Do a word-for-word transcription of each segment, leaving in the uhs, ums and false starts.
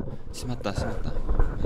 しまったしまった。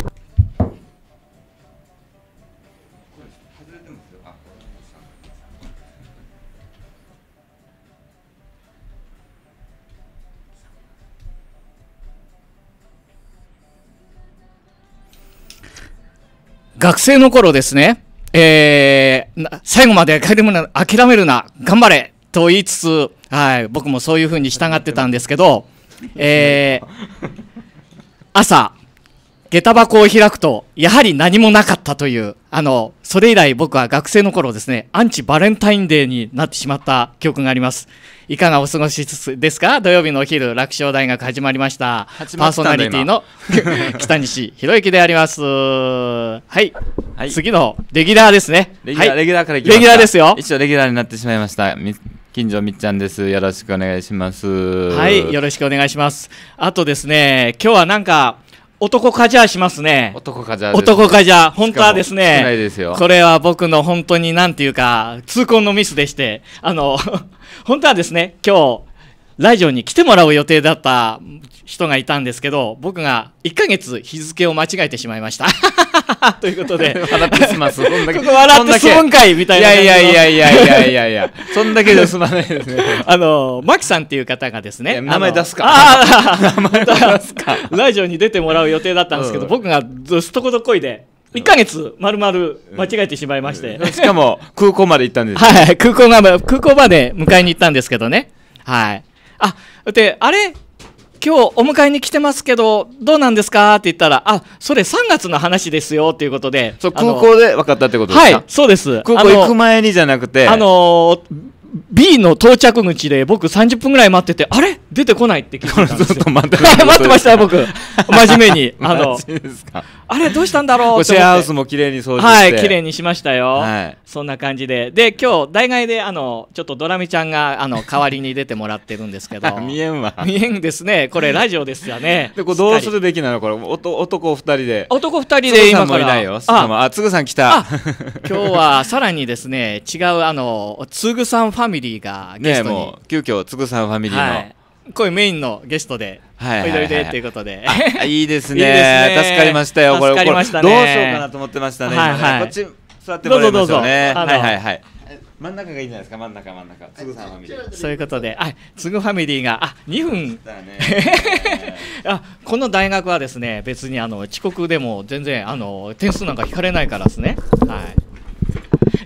学生の頃ですね、えー、最後まで諦めるな、諦めるな、頑張れと言いつつ、はい、僕もそういうふうに従ってたんですけど、えー、朝、下駄箱を開くと、やはり何もなかったという、あの、それ以来僕は学生の頃ですね、アンチバレンタインデーになってしまった記憶があります。いかがお過ごしですか？土曜日のお昼、楽勝大学始まりました。パーソナリティの北西博之であります。はい、はい、次のレギュラーですね。 レギュラー、 はい、 レギュラーからいきますか。 レギュラーですよ。 一応レギュラーになってしまいました。近所みっちゃんです。よろしくお願いします。 はい、よろしくお願いします。あとですね、今日はなんか男カジャーしますね。 男カジャーですね。 男カジャー、本当はですね、 少ないですよ。これは僕の本当になんていうか痛恨のミスでして、あの本当はですね、今日ラジオに来てもらう予定だった人がいたんですけど、僕がいっかげつ日付を間違えてしまいましたということで笑ってします。ここ笑ってすむんかいみたいな。 いやいやいやいやいやいやいやそんだけで済まないですね。 あのマキさんっていう方がですね、 名前出すか。 あ名前出すか。ラジオに出てもらう予定だったんですけど、うん、僕がすとことこいでいっかげつまるまる間違えてしまいまして、 うん、しかも空港まで行ったんです。 はい、空港が空港まで迎えに行ったんですけどね。はい。あ、で、あれ今日お迎えに来てますけどどうなんですかって言ったら、あ、それさんがつの話ですよっていうことで、 そう空港で分かったってことですか？ はい、そうです。 空港行く前にじゃなくて、 あのー、B の到着口で僕さんじゅっぷんぐらい待ってて、あれ出てこないって聞いてたんですよ。 ずっと待って待ってましたよ僕。真面目にあのですか。 あれどうしたんだろうって思って。 シェアハウスも綺麗に掃除して、 はい、綺麗にしましたよ。 はい、 そんな感じで、で今日大概であのちょっとドラミちゃんがあの代わりに出てもらってるんですけど、 見えんわ。 見えんですね。これラジオですよね。 でこれどうするべきなのこれ？おと男ふたりで。 男ふたりで今から。 あ、あつぐさん来た。 今日はさらにですね、違うあのつぐさんファミリーがゲストに、 ね、もう急遽つぐさんファミリーの、はい、 こういうメインのゲストでおいでおいでっていうことで、 いいですね。助かりましたよ。これどうしようかなと思ってましたね。こっち座ってもらいましょうね。はいはいはい。真ん中がいいんじゃないですか。真ん中真ん中。つぐさんファミリー。 そういうことで、あ、つぐファミリーがあにふん。あ、この大学はですね、別にあの遅刻でも全然あの点数なんか引かれないからですね。はい。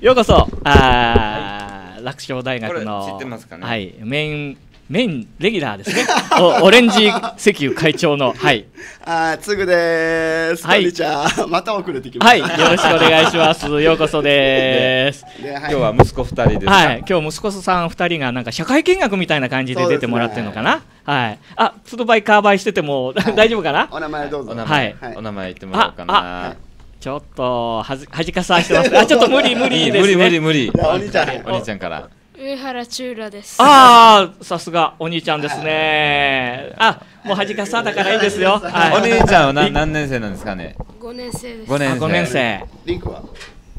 ようこそ。あ、楽勝大学の知ってますかね。 はい、メインメインレギュラーですね。おオレンジ石油会長の、はい。 あ、つぐです。こんにちは。また遅れてきました。 はい、よろしくお願いします。ようこそです。 今日は息子ふたりですか。 はい、今日息子さんふたりがなんか社会見学みたいな感じで出てもらってるのかな。はい。あ、つどばいカーバイしてても大丈夫かな。 お名前どうぞ。 はい。 お名前言ってもらおうかな。 ちょっとはじはじかさしてます。あ、ちょっと無理無理ですね。 無理無理無理。 お兄ちゃん、 お兄ちゃんから。 上原中羅です。 ああ、さすがお兄ちゃんですね。あ、もうはじかさだからいいですよ。 はい、お兄ちゃんは何何年生なんですかね。 ごねん生です。 ごねん生。 ごねん生。 リンクは。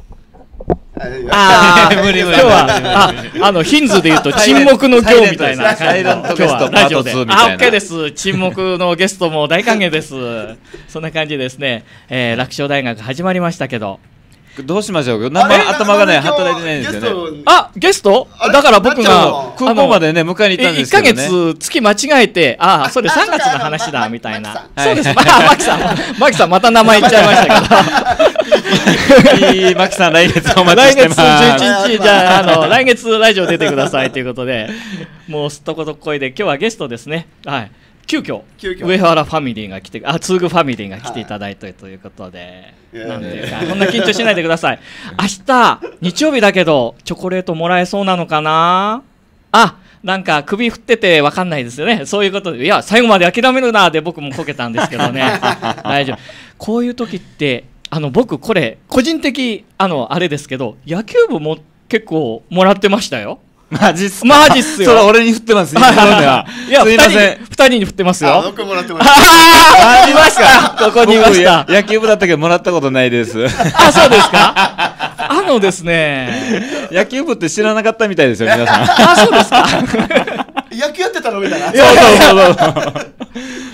ああ、無理無理。今日はああのヒンズで言うと沈黙の今日みたいな。 サイレントゲストパートツーみたいな。 あ、オッケーです。沈黙のゲストも大歓迎です。そんな感じですね。えー、楽勝大学始まりましたけど。 どうしましょう。名前頭がね働いてないんですよね。 あ、ゲスト？だから僕が空港までね迎えに行ったんですけどね。 いっかげつ月間違えて、ああ、それさんがつの話だみたいな。そうです。マキさん、マキさんまた名前言っちゃいましたけど。 いい、マキさん来月お待ちしてます。 来月じゅういちにちじゃああの来月ラジオ出てくださいということで、もうすっとことっこいで今日はゲストですね。はい。急遽上原ファミリーが来て、あ、つぐファミリーが来ていただいてということで、なんていうか、そんな緊張しないでください。明日日曜日だけどチョコレートもらえそうなのかな。あ、なんか首振っててわかんないですよね。そういうことで、いや最後まで諦めるなで僕もこけたんですけどね。大丈夫。こういう時ってあの僕これ個人的あのあれですけど、野球部も結構もらってましたよ。 マジっすか。 マジっすよ。 それ俺に振ってます。いや、 すいません。二人に振ってますよ。 僕もらってます。 ああ、いました。ここにいました。 野球部だったけどもらったことないです。 あ、そうですか。あのですね。 野球部って知らなかったみたいですよ、皆さん。 あ、そうですか。 野球やってたのみたいな。 そうそうそうそう。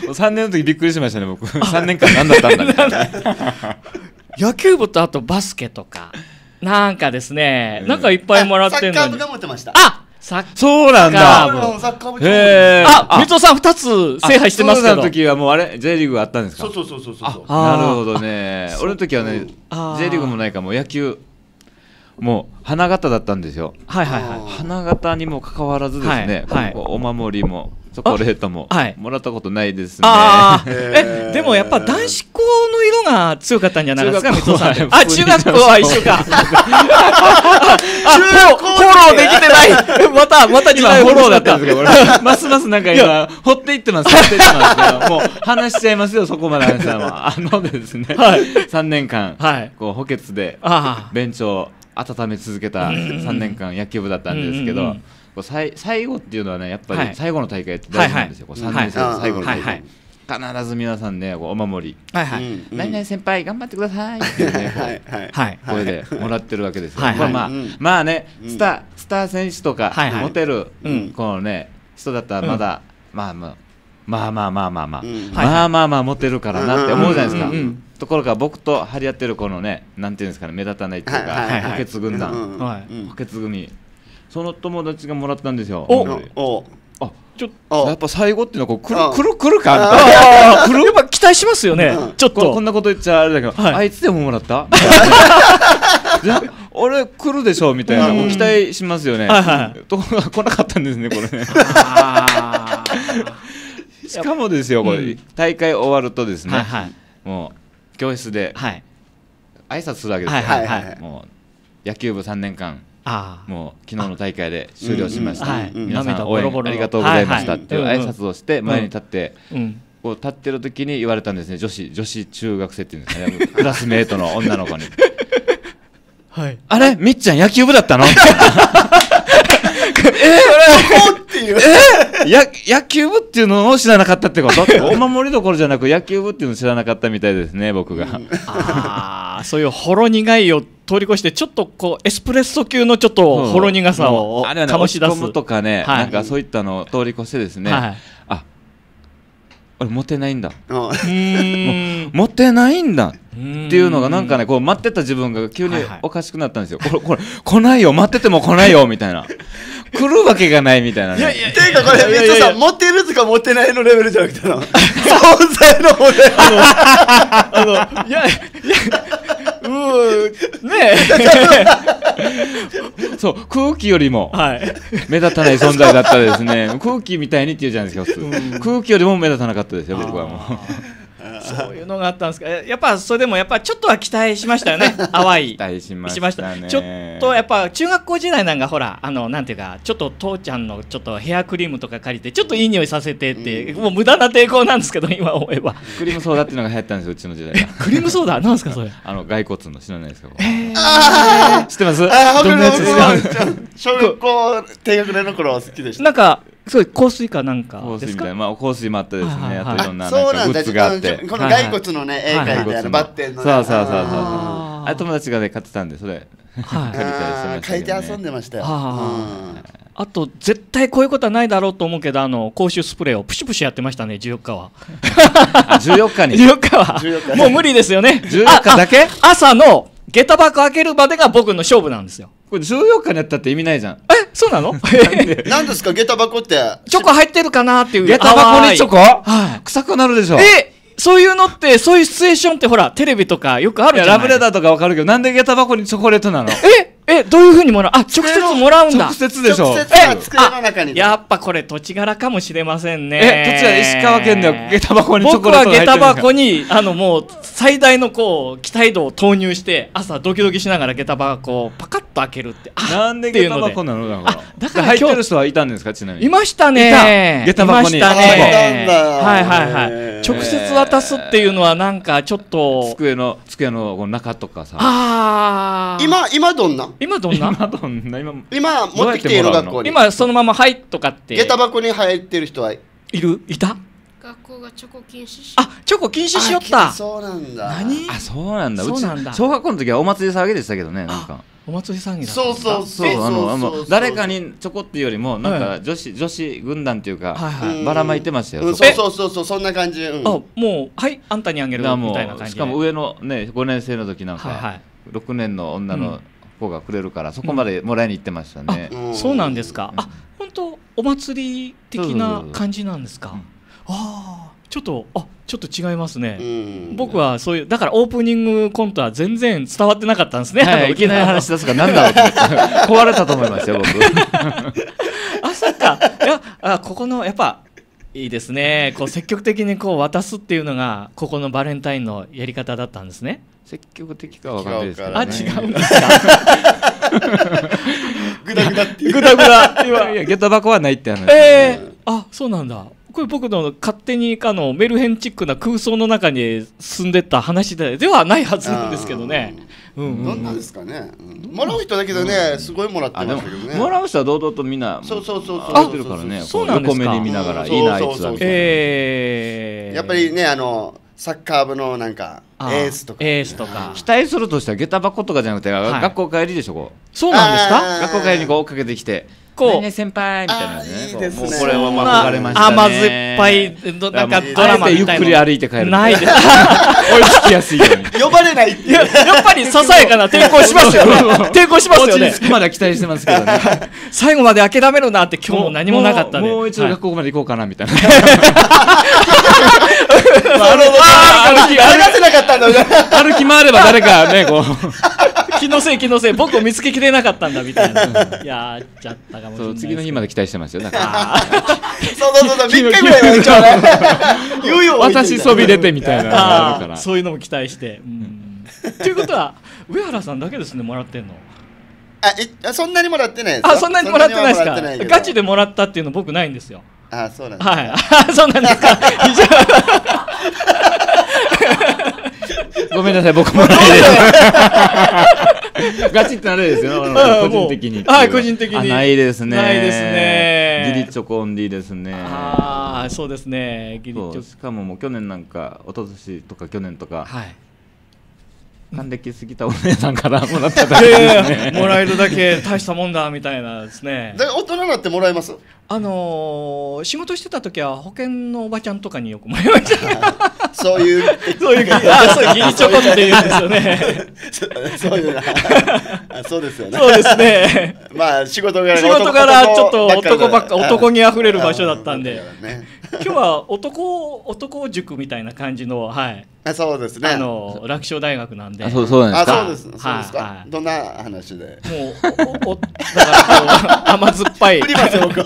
さんねんの時びっくりしましたね僕。さんねんかん何だったんだみたいな。 野球部とあとバスケとかなんかですね、なんかいっぱいもらってんのに。 サッカー部が持ってました。 あ、サッカー部。 そうなんだ。 サッカー部。 へー。あ、水戸さんふたつ制覇してますけど。 そうの時はもうあれ J リーグがあったんですか。 そうそうそうそうそう。 なるほどね。俺の時はね J リーグもないからもう野球もう花形だったんですよ。 はいはいはい。 花形にもかかわらずですね、 はい、 お守りもチョコレートももらったことないですね。 あえでもやっぱ男子校の色が強かったんじゃないですか、水戸さんって。あ、中学校は一緒か。あ、フォローできてない。またまた今フォローだったんですけど、ますますなんか今掘っていってます。掘っていってますけど、もう話しちゃいますよそこまで話したのは。あのですね、さんねんかんこう補欠でベンチを温め続けたさんねんかん野球部だったんですけど。最後っていうのはねやっぱり最後の大会って大事なんですよ。さんねん生の最後の大会必ず皆さんねお守り何々先輩頑張ってくださいっていうね声でもらってるわけですよ。まあまあねスタースター選手とかモテるこのね人だったらまだまあまあまあまあまあまあまあまあまあまあモテるからなって思うじゃないですか。ところが僕と張り合ってるこのねなんていうんですかね目立たないっていうか補欠軍団補欠組その友達がもらったんですよ。おおあちょっとやっぱ最後っていうのはこうくるくるくるかみたいな。 やっぱ期待しますよね。ちょっとこんなこと言っちゃあれだけど、あいつでももらった？じゃ俺来るでしょみたいな期待しますよね。ところが来なかったんですねこれね。しかもですよこれ大会終わるとですね、もう教室で挨拶するわけですよ。もう野球部さんねんかんもう昨日の大会で終了しました、皆さん応援ありがとうございましたっていう挨拶をして前に立ってこう立ってる時に言われたんですね。女子女子中学生っていうんですかねクラスメートの女の子にあれみっちゃん野球部だったの？ええ野球部っていうのを知らなかったってこと？お守りどころじゃなく野球部っていうのを知らなかったみたいですね僕が。 ああそういうほろ苦いを通り越してちょっとこうエスプレッソ級のちょっとほろ苦さを醸し出す。 落ち込むとかねなんかそういったのを通り越してですね、あ俺モテないんだモテないんだっていうのがなんかねこう待ってた自分が急におかしくなったんですよ。これこれ来ないよ待ってても来ないよみたいな来るわけがないみたいなね。 ていうかこれ水戸さんモテるとかモテないのレベルじゃなくて存在の方であのいやいやうーねえそう空気よりも目立たない存在だったですね。空気みたいにって言うじゃないですか普通。空気よりも目立たなかったですよ僕はもう。 そういうのがあったんですか。やっぱそれでもやっぱちょっとは期待しましたよね。淡い期待しましたね。 ちょっとやっぱ中学校時代なんかほらあのなんていうかちょっと父ちゃんのちょっとヘアクリームとか借りてちょっといい匂いさせてって、うん、もう無駄な抵抗なんですけど今思えばクリームソーダっていうのが流行ったんですようちの時代が。 クリームソーダなんですかそれ？ あの骸骨の知らないですか？ あ知ってます？ どんなやつですか？小学校低学年の頃は好きでした。 なんかすごい香水かなんか香水みたいな、まあ香水もあったですね。あといろんなグッズがあって、 この骸骨のね絵描いてあるバッテンのね。 そうそうそうそう。あれ友達がね買ってたんでそれ借りたりしてました。 書いて遊んでましたよ。 あと絶対こういうことはないだろうと思うけどあの口臭スプレーをプシュプシュやってましたねじゅうよっかは。 じゅうよっかに。 じゅうよっかはもう無理ですよね。 じゅうよっかだけ？ 朝の下駄箱開けるまでが僕の勝負なんですよ。 これじゅうよっかにやったって意味ないじゃん。 え、そうなの？ 何ですか下駄箱って。 チョコ入ってるかなっていう。 下駄箱にチョコ？ はい。 臭くなるでしょ。 え、そういうのってそういうシチュエーションってほらテレビとかよくあるじゃない。 ラブレターとかわかるけどなんで下駄箱にチョコレートなの？ え、え、どういう風にもらう？あ、直接もらうんだ。 直接でしょ。 直接は机の中に。 やっぱこれ土地柄かもしれませんね。 え、土地柄石川県では下駄箱にチョコレートが入ってるんですか？ 僕は下駄箱にあのもう最大のこう期待度を投入して朝ドキドキしながら下駄箱をパカッと開けるって。 なんで下駄箱なの？ あ、だから入ってる人はいたんですかちなみに？ いましたね。 下駄箱に。 いましたね。はいはいはい。直接渡すっていうのはなんかちょっと机の机の中とかさ。 ああ。 今今どんな？ 今どんな？ 今どんな？今今持ってきている学校に。 今そのままはいとかって。 下駄箱に入ってる人はいる？いた？ 学校がチョコ禁止しあ、チョコ禁止しよった。 そうなんだ。 何？ あ、そうなんだ。うちそうなんだ。 小学校の時はお祭り騒ぎでしたけどね、なんか。 お祭り騒ぎだった。 そうそうそうそう、あの、あの誰かにチョコっていうよりも、なんか女子女子軍団っていうか、ばらまいてましたよ。 そうそうそうそう、そんな感じ。あ、 もうはいあんたにあげるみたいな感じで。 しかも上のねごねん生の時なんかろくねんの女の子がくれるから、そこまでもらいに行ってましたね。 そうなんですか。あ、本当お祭り的な感じなんですか。ああ、ちょっとあちょっと違いますね。僕はそういうだからオープニングコントは全然伝わってなかったんですね。 はい、いきなり話し出すからなんだろうと思って壊れたと思いましたよ僕。 あ、そっか。いや、あ、ここのやっぱいいですね。こう積極的にこう渡すっていうのがここのバレンタインのやり方だったんですね。 積極的かは分かんないですけどね。 あ、違うんですか。 グダグダっていう。 グダグダ。 いやいや、下駄箱はないって話。 ええ、あ、そうなんだ。これ僕の勝手にあのメルヘンチックな空想の中に住んでった話でではないはずなんですけどね。 うん、どんなんですかね。もらう人だけどね、すごいもらってましたけどね。 もらう人は堂々とみんなそうそうそうそう。してるからね。横目に見ながらいいなあいつは。 ええ。 やっぱりね、あのサッカー部のなんかエースとかエースとか期待するとしたら下駄箱とかじゃなくて学校帰りでしょこう。 そうなんですか。 学校帰りにこう追っかけてきて。こう先輩みたいなね。 いいですね。 もうこれは憧れましたね。 甘酸っぱいなんかドラマみたいな。 ゆっくり歩いて帰る。 ないです。 追いつきやすいように。 呼ばれないっていう。 やっぱりささやかな抵抗しますよね。抵抗しますよね。 落ち着くまでは期待してますけどね。 最後まで諦めるなって今日も何もなかったね。 もう一度学校まで行こうかなみたいな。 歩かせなかったんだ。 歩き回れば誰かねこう。 気のせい気のせい僕を見つけきれなかったんだみたいな。やっちゃったかもしれない。 次の日まで期待してますよ。だからそうそうそう、みっかぐらいは一応ね。言うよ。 私そびれてみたいな。 そういうのも期待して。ということは上原さんだけですねもらってんの。 あ、え、そんなにもらってないです。 あ、そんなにもらってないですか。ガチでもらったっていうの僕ないんですよ。 あ、そうなんです。 はい。そうなんですか。 ごめんなさい、僕もないです。ガチってあれですよ、個人的に。 はい、個人的に。 ないですね。 ないですね。 ギリチョコンディですね。 ああ、そうですね。ギリチョコ。 しかももう去年なんか、一昨年とか去年とか。はい。還暦過ぎたお姉さんからもらっただけですね。 もらえるだけ大したもんだみたいなですね。 大人になってもらえます？ あのー、仕事してた時は保険のおばちゃんとかによくもらいました。 そういうそういうあそういうギリチョコって言うんですよね。 そういうそうですよね。 そうですね。 まあ仕事柄仕事柄ちょっと男ばっか男にあふれる場所だったんで。今日は男男塾みたいな感じのはい。 あ、そうですね。 あの楽勝大学なんで。 あ、そうそうなんですか。 あ、そうです。そうですか。どんな話で。 もうおおだからこう甘酸っぱい。 振りますよ僕。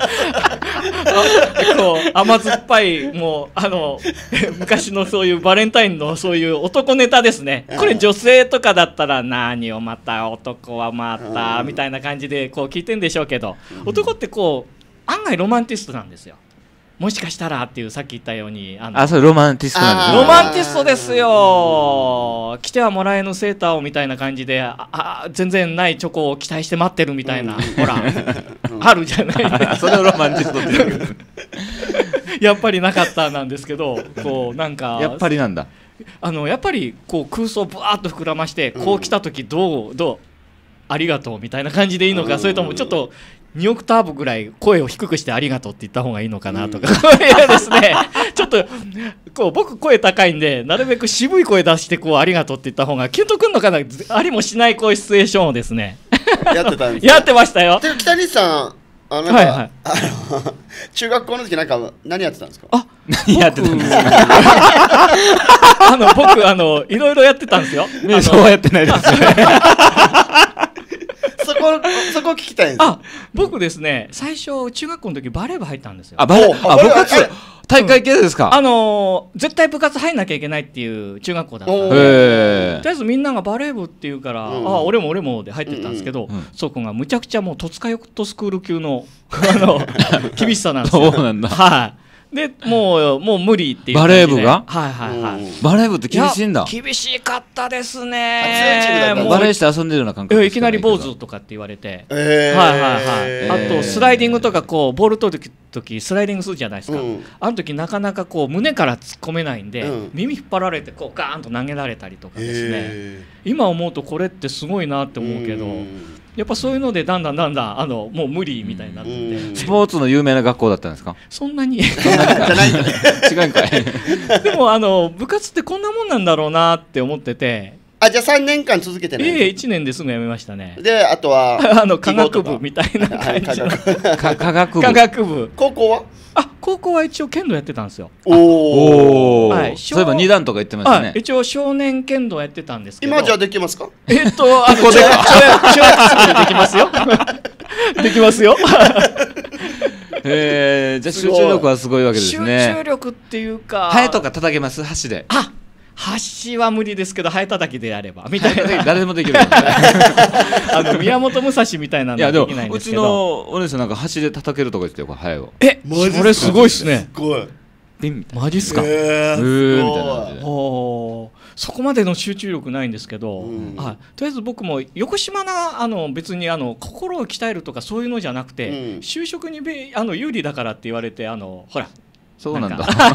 こう甘酸っぱいもうあの昔のそういうバレンタインのそういう男ネタですね。これ女性とかだったら何をまた男はまたみたいな感じでこう聞いてんでしょうけど、男ってこう案外ロマンティストなんですよ。もしかしたらっていうさっき言ったようにあのあそれロマンティストなんですロマンティストですよ。来てはもらえぬセーターをみたいな感じでああ全然ないチョコを期待して待ってるみたいな、うん、ほら、うん、あるじゃないそれをロマンティストって言うやっぱりなかったなんですけどこうなんかやっぱりなんだあのやっぱりこう空想をぶわーっと膨らましてこう来た時どうどうありがとうみたいな感じでいいのか、それともちょっとにオクターブぐらい声を低くしてありがとうって言った方がいいのかなとか、うん、いやですねちょっとこう僕声高いんでなるべく渋い声出してこうありがとうって言った方がキュンとくんのかなありもしないこういうシチュエーションをですねやってたんですやってましたよ。 北西さんあなんか、はいはい、あの中学校の時なんか何やってたんですか？ あ何やってたんですか？ あの僕あのいろいろやってたんですよ。 そうやってないですよねそこそこ聞きたいんです。 あ僕ですね最初中学校の時バレー部入ったんですよ。 あバレーあ部活大会系ですか？ うん、あのー、絶対部活入んなきゃいけないっていう中学校だったんでとりあえずみんながバレー部っていうから、うん、あ俺も俺もで入ってったんですけど、うんうん、そこがむちゃくちゃもう戸塚ヨットスクール級のあの厳しさなんですよ。 そうなんだ。 はい、 でもうもう無理っていうバレー部がはいはいはい、 バレー部って厳しいんだ。 厳しかったですね。 バレーして遊んでるような感覚。 いきなり坊主とかって言われて、 えー、 はいはいはい。あとスライディングとかこうボール取る時スライディングするじゃないですか、うん、あの時なかなかこう胸から突っ込めないんで、うん、耳引っ張られてこうガーンと投げられたりとかですね、えー、今思うとこれってすごいなって思うけど、やっぱそういうのでだんだんだんだんあのもう無理みたいになってて、 スポーツの有名な学校だったんですか？ そんなにじゃないんだね。 違うんかい。 でもあの部活ってこんなもんなんだろうなって思ってて。 あ、じゃあさんねんかん続けてない？ ええ、いちねんですぐ辞めましたね。 であとはあの科学部みたいな感じの科学部。 科学部。 高校は？ あ、高校は一応剣道やってたんですよ。 おお、はい、そういえばに段とか言ってましたね。 一応少年剣道やってたんですけど。 今じゃあできますか？ えっとあのここで小学生でできますよ。できますよ。 えー、じゃあ集中力はすごいわけですね。 集中力っていうか。 ハエとか叩けます？箸で。 あ、箸は無理ですけどハエ叩きでやればみたいな。 誰でもできる。 あの宮本武蔵みたいなのはできないんですけど。 うちのお姉さんなんか箸で叩けるとか言ってよ、ハエを。 え、それすごいっすね。 すごい。 マジっすか？ えー、みたいな感じで。 おそこまでの集中力ないんですけど、うん、はい、とりあえず僕も横島なあの別にあの心を鍛えるとかそういうのじゃなくて、うん、就職にべあの有利だからって言われて、あのほらそうなんだ。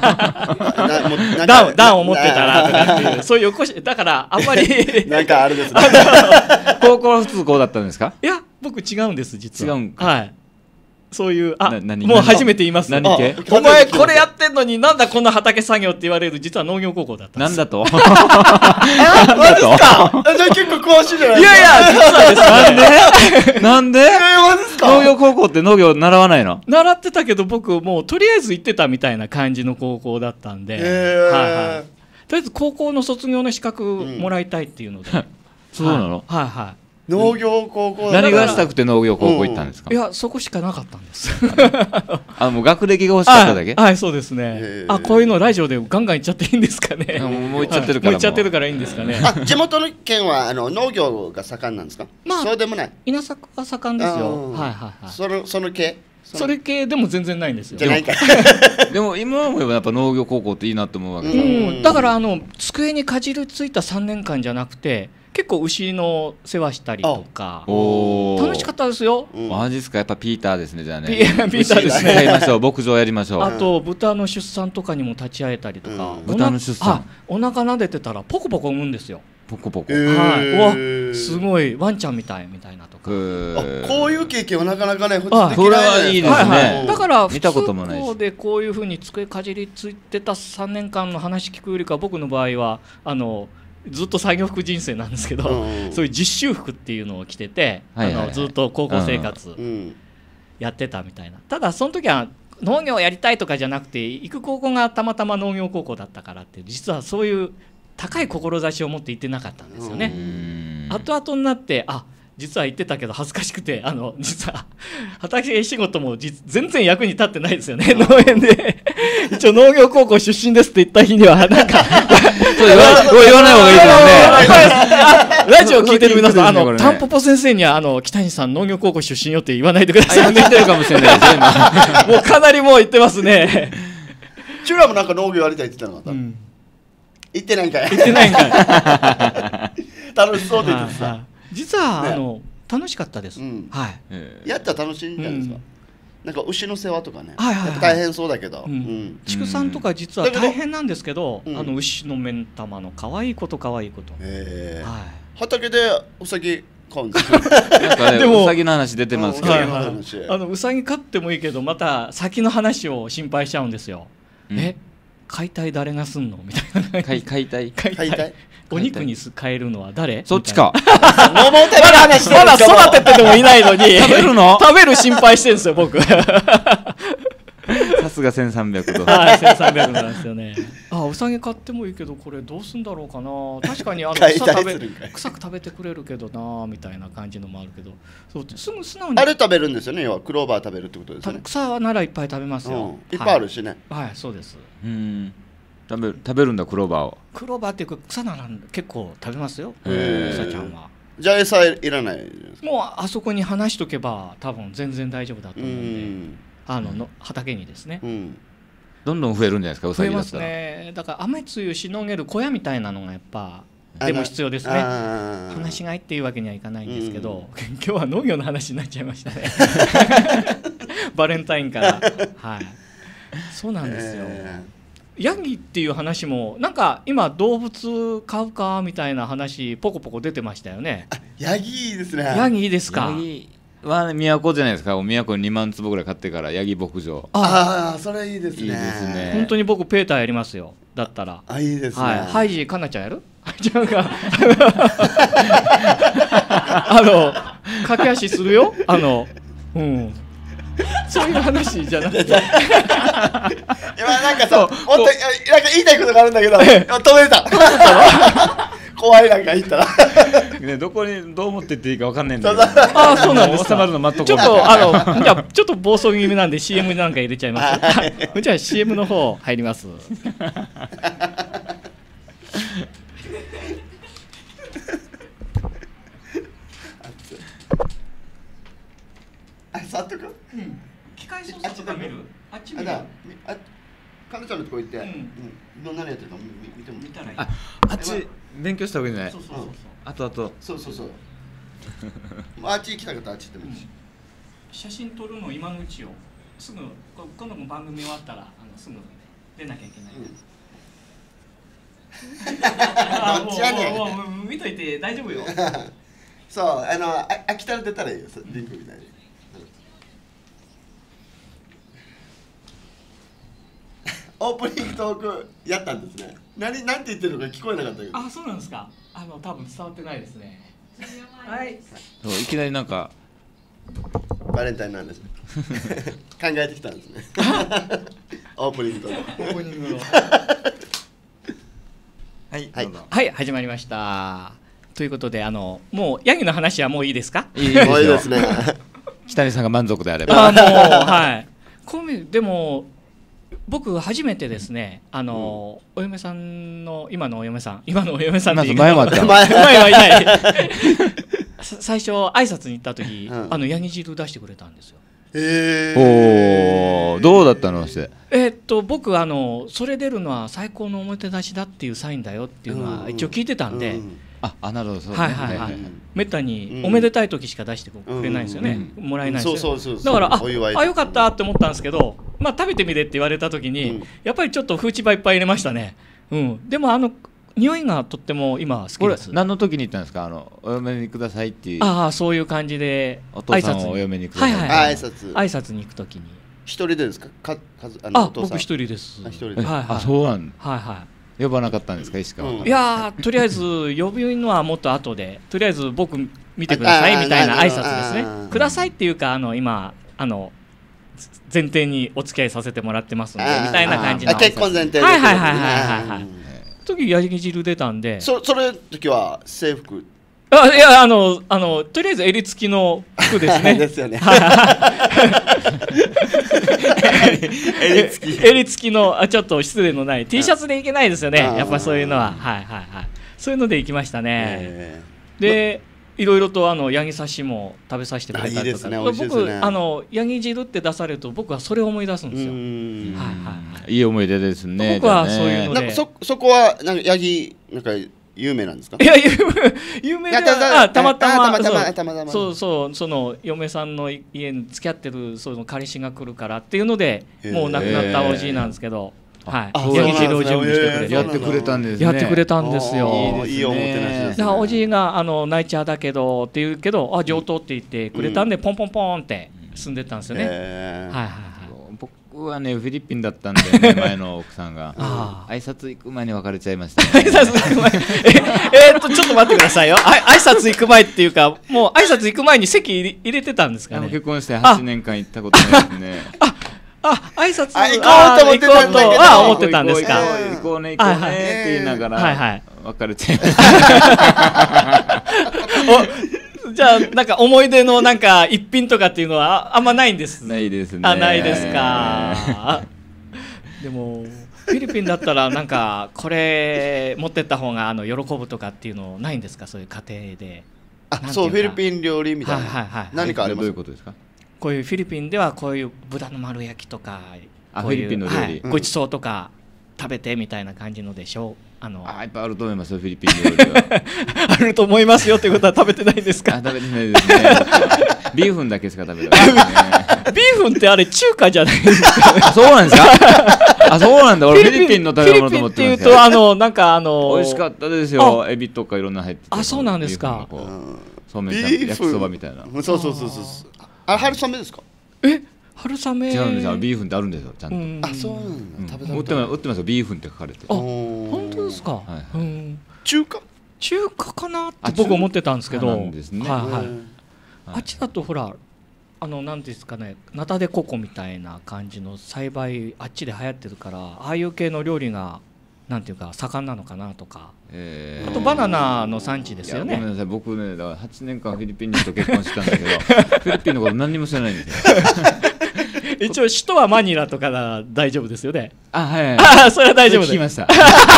段段を持ってたらとかっていうそういう横しだからあんまりなんかあれですね。 高校は普通こうだったんですか？ いや僕違うんです実は。 違うんか。 はい。そういうあもう初めて言います。 何系？ お前これやってんのになんだこんな畑作業って言われる、実は農業高校だったんです。 なんだと？ なんだと？じゃあ結構詳しいじゃないですか。 いやいや実はですね。なんで？なんで？農業高校って農業習わないの？ 習ってたけど僕もうとりあえず行ってたみたいな感じの高校だったんで、はいはい。とりあえず高校の卒業の資格もらいたいっていうので。 そうなの？ はいはい。 農業高校何がしたくて農業高校行ったんですか？ いやそこしかなかったんです。 あ、もう学歴が欲しかっただけ？ はい、そうですね。あ、こういうのラジオでガンガン言っちゃっていいんですかね？ もう言っちゃってるから。 もう言っちゃってるからいいんですかね。 あ、地元の県はあの農業が盛んなんですか？まあそうでもない。 稲作は盛んですよ。はいはいはい。 そのその系？ それ系でも全然ないんですよ。 じゃないか。 でも今思えばやっぱ農業高校っていいなと思うわけです。だからあの机にかじりついたさんねんかんじゃなくて。結構牛の世話したりとか楽しかったですよ。 マジですか？やっぱピーターですね。じゃあね、 ピーターですね。 やりましょう。牧場やりましょう。 あと豚の出産とかにも立ち会えたりとか、 豚の出産お腹撫でてたらポコポコ産むんですよ。 ポコポコ。 はい。わ、すごいワンちゃんみたいみたいなとか。 こういう経験はなかなかね。 これはいいですね。 だから見たこともないし。 でこういうふうに机かじりついてたさんねんかんの話聞くよりか、僕の場合はあの。ずっと作業服人生なんですけど、うん、そういう実習服っていうのを着てて、はいはいはい、あのずっと高校生活やってたみたいな。ただその時は農業やりたいとかじゃなくて、行く高校がたまたま農業高校だったからって、実はそういう高い志を持って行ってなかったんですよね。後々になってあ実は言ってたけど恥ずかしくて、あの実は畑仕事も全然役に立ってないですよね。農園で一応農業高校出身ですって言った日にはなんかそう言わない方がいいですよね。 ラジオ聞いてる皆さん、あのタンポポ先生にはあの北西さん農業高校出身よって言わないでください。 言ってるかもしれないですもうかなりもう言ってますね。 チュラもなんか農業やりたいって言ってなかった？言ってないんかい。 言ってないんかい。 楽しそうで言ってた。 実は、ね、あの楽しかったです、うん、はい、 やったら楽しいんじゃないですか、うん、なんか牛の世話とかね、 はいはいはい、 やっぱ大変そうだけど、うんうん、畜産とか実は大変なんですけど、うん、あの牛の目ん玉の可愛いこと可愛いこと、 へー、はい、畑でウサギ飼うんですよ。なんかね、でもウサギの話出てますけど、はいはい、 あのウサギ飼ってもいいけどまた先の話を心配しちゃうんですよ、うん、え解体誰がすんのみたいな。 解体解体お肉に変えるのは誰？ そっちか。 まだ育てててもいないのに食べるの？ 食べる心配してるんですよ僕。 さすがせんさんびゃくど。 はいせんさんびゃくどなんですよね。あウサギ買ってもいいけどこれどうすんだろうかな。確かにあの草食べ草食べてくれるけどなみたいな感じのもあるけど、そうすぐ素直にあれ食べるんですよね。要はクローバー食べるってことですね。 草ならいっぱい食べますよ、うん、 いっぱいあるしね。 はい、はい、そうです。 うん。食べる食べるんだクローバーを。 クローバーっていうか草なら結構食べますよ。草ちゃんは。 じゃあ餌いらない。 もうあそこに放しとけば多分全然大丈夫だと思うんで、うんあのの畑にですね。うんどんどん増えるんじゃないですか、うさぎだったら。 増えますね。だから雨露しのげる小屋みたいなのがやっぱでも必要ですね。放し飼いっていうわけにはいかないんですけど、うん、今日は農業の話になっちゃいましたねバレンタインから。はい、そうなんですよ、えー、ヤギっていう話もなんか今動物飼うかみたいな話ポコポコ出てましたよね。 ヤギいいですね。 ヤギいいですか。 ヤギは都じゃないですか。都ににまんつぼぐらい買ってからヤギ牧場。 ああ、それいいですね。 いいですね。 本当に僕ペーターやりますよ。だったら。 あ、いいですね。 はい、ハイジかなちゃんやる？ちゃんがあの駆け足するよ。あのうん。そういう話じゃなくて。今なんかそう、もっとなんか言いたいことがあるんだけど、止めた。怖いなんか言ったらね、どこにどう持ってっていいかわかんないんだけど。ああ、そうなんですか。 収まるの待っとこう。 ちょっとあのじゃあちょっと暴走気味なんで シーエム なんか入れちゃいます。じゃあ シーエム の方入ります。 あ、触っとく。 うん。機械操作とか見る？あっち見る。 あ、かなちゃんのとこ行って、うん、何やってるか見ても見たらいい。 あ、あっち勉強した方がいいんじゃない？ そうそうそうそう。 あとあと。 そうそうそう。あっち行きたかったらあっち行ってもいいし。 写真撮るの今のうちよ。すぐ今度も番組終わったらあのすぐ出なきゃいけない。 どっちやねん。 もうもう見といて大丈夫よ。 そう、あのあ飽きたら出たらいいよ。リンクみたいに。オープニングトークやったんですね。何なんて言ってるのか聞こえなかったけど。 あ、そうなんですか。あの多分伝わってないですね。はい。 そう、いきなりなんかバレンタインなんです。考えてきたんですね。オープニングトーク。 オープニングの。 はいはい、はい、始まりました。ということで、あのもうヤギの話はもういいですか？ いいですね。 北谷さんが満足であれば。 あ、もうはい。こうでも。僕初めてですね、あの、うん、お嫁さんの今のお嫁さん今のお嫁さんって前は前はいない最初挨拶に行った時、うん、あのヤギ汁出してくれたんですよ。 へー。 おー、どうだったのして。 えー、っと僕あのそれ出るのは最高のおもてなしだっていうサインだよっていうのは一応聞いてたんで、うんうん、 ああ、なるほど、そうね。 はいはいはい。めったにおめでたい時しか出してくれないんですよね。もらえないんですよ。だからああよかったって思ったんですけど、まあ食べてみれって言われた時に、うん、やっぱりちょっとフーチバいっぱい入れましたね。うん。でもあの匂いがとっても今好きです。 これ何の時に言ったんですか？あのお嫁にくださいっていう。 ああ、そういう感じでお父さんをお嫁にください。 はいはい。 挨拶挨拶に行く時に。 一人でですか？か数あのあ僕一人です。 あ一人で。 はいはい。あ、そうなん。 はいはい。 呼ばなかったんですか、石川。 いやとりあえず呼ぶのはもっと後で、とりあえず僕見てくださいみたいな挨拶ですね。くださいっていうか、あの今あの前提にお付き合いさせてもらってますんでみたいな感じの結婚前提で。 はいはいはいはいはい。時ヤギ汁出たんで。 そそれ時は制服。 あ、いや、あのあのとりあえず襟付きの服ですね。 ですよね。 襟付き襟付きのあちょっと失礼のない T シャツでいけないですよね。やっぱそういうのははいはいはい。そういうので行きましたね。で、いろいろとあのヤギ刺しも食べさせてくれたりとか。僕あのヤギ汁って出されると僕はそれを思い出すんですよ。はいはい。 いい思い出ですね。 僕はそういうので。 そそこはなんかヤギなんか有名なんですか？ いや有名ではたまたまたまたまそうそうその嫁さんの家に付き合ってるその彼氏が来るからっていうのでもう亡くなったおじいなんですけど、はい、ヤギ汁を準備してくれてやってくれたんですね。 やってくれたんですよ。 いいおもてなしですね。 おじいがあのナイチャーだけどって言うけど、あ上等って言ってくれたんでポンポンポンって住んでたんですよね。はいはいはい。 僕はねフィリピンだったんでね前の奥さんが挨拶行く前に別れちゃいましたね。 挨拶行く前ええっとちょっと待ってくださいよ。挨拶行く前っていうかもう挨拶行く前に席入れてたんですかね。 結婚してはちねんかん行ったことないですね。 ああ挨拶行こうと思ってたんだけどあ思ってたんですか。 行こうね行こうねって言いながら別れちゃいました。 じゃあなんか思い出のなんか一品とかっていうのはあんまないんです。 ないですね。 あないですか。でもフィリピンだったらなんかこれ持ってった方があの喜ぶとかっていうのないんですか、そういう家庭で。 あそうフィリピン料理みたいな。 はいはいはい。 何かあります？ どういうことですか？ こういうフィリピンではこういう豚の丸焼きとかこういうごちそうとか食べてみたいな感じのでしょう。あのあいっぱいあると思いますよ、フィリピン料理は。 あると思いますよということは食べてないんですか？ 食べてないですね。ビーフンだけしか食べてないですね。 ビーフンってあれ中華じゃないですか？ そうなんですか？あ、そうなんだ。俺フィリピンの食べ物と思ってました。フィリピンっていうとあのなんかあの美味しかったですよ。エビとかいろんな入ってて。 あ、そうなんですか。 そうめん焼きそばみたいな。 そうそうそうそう。あ、春雨ですか？ え、春雨。 違うんですよ。ビーフンってあるんですよ、ちゃんと。 あ、そうなんだ。食べた売ってます、売ってますよ。ビーフンって書かれて。 あ、本当ですか。 中華？ 中華かなって僕思ってたんですけど。はいはい。あっちだとほら。あの何ですかね、ナタデココみたいな感じの栽培あっちで流行ってるから、ああいう系の料理がなんていうか盛んなのかなとか、えー、あとバナナの産地ですよね。 ごめんなさい、僕ねだからはちねんかんフィリピン人と結婚してたんだけどフィリピンのこと何にも知らないんですよ。 一応首都はマニラとかなら大丈夫ですよね。 あ、はい、はい、 あ、それは大丈夫です。 聞きました。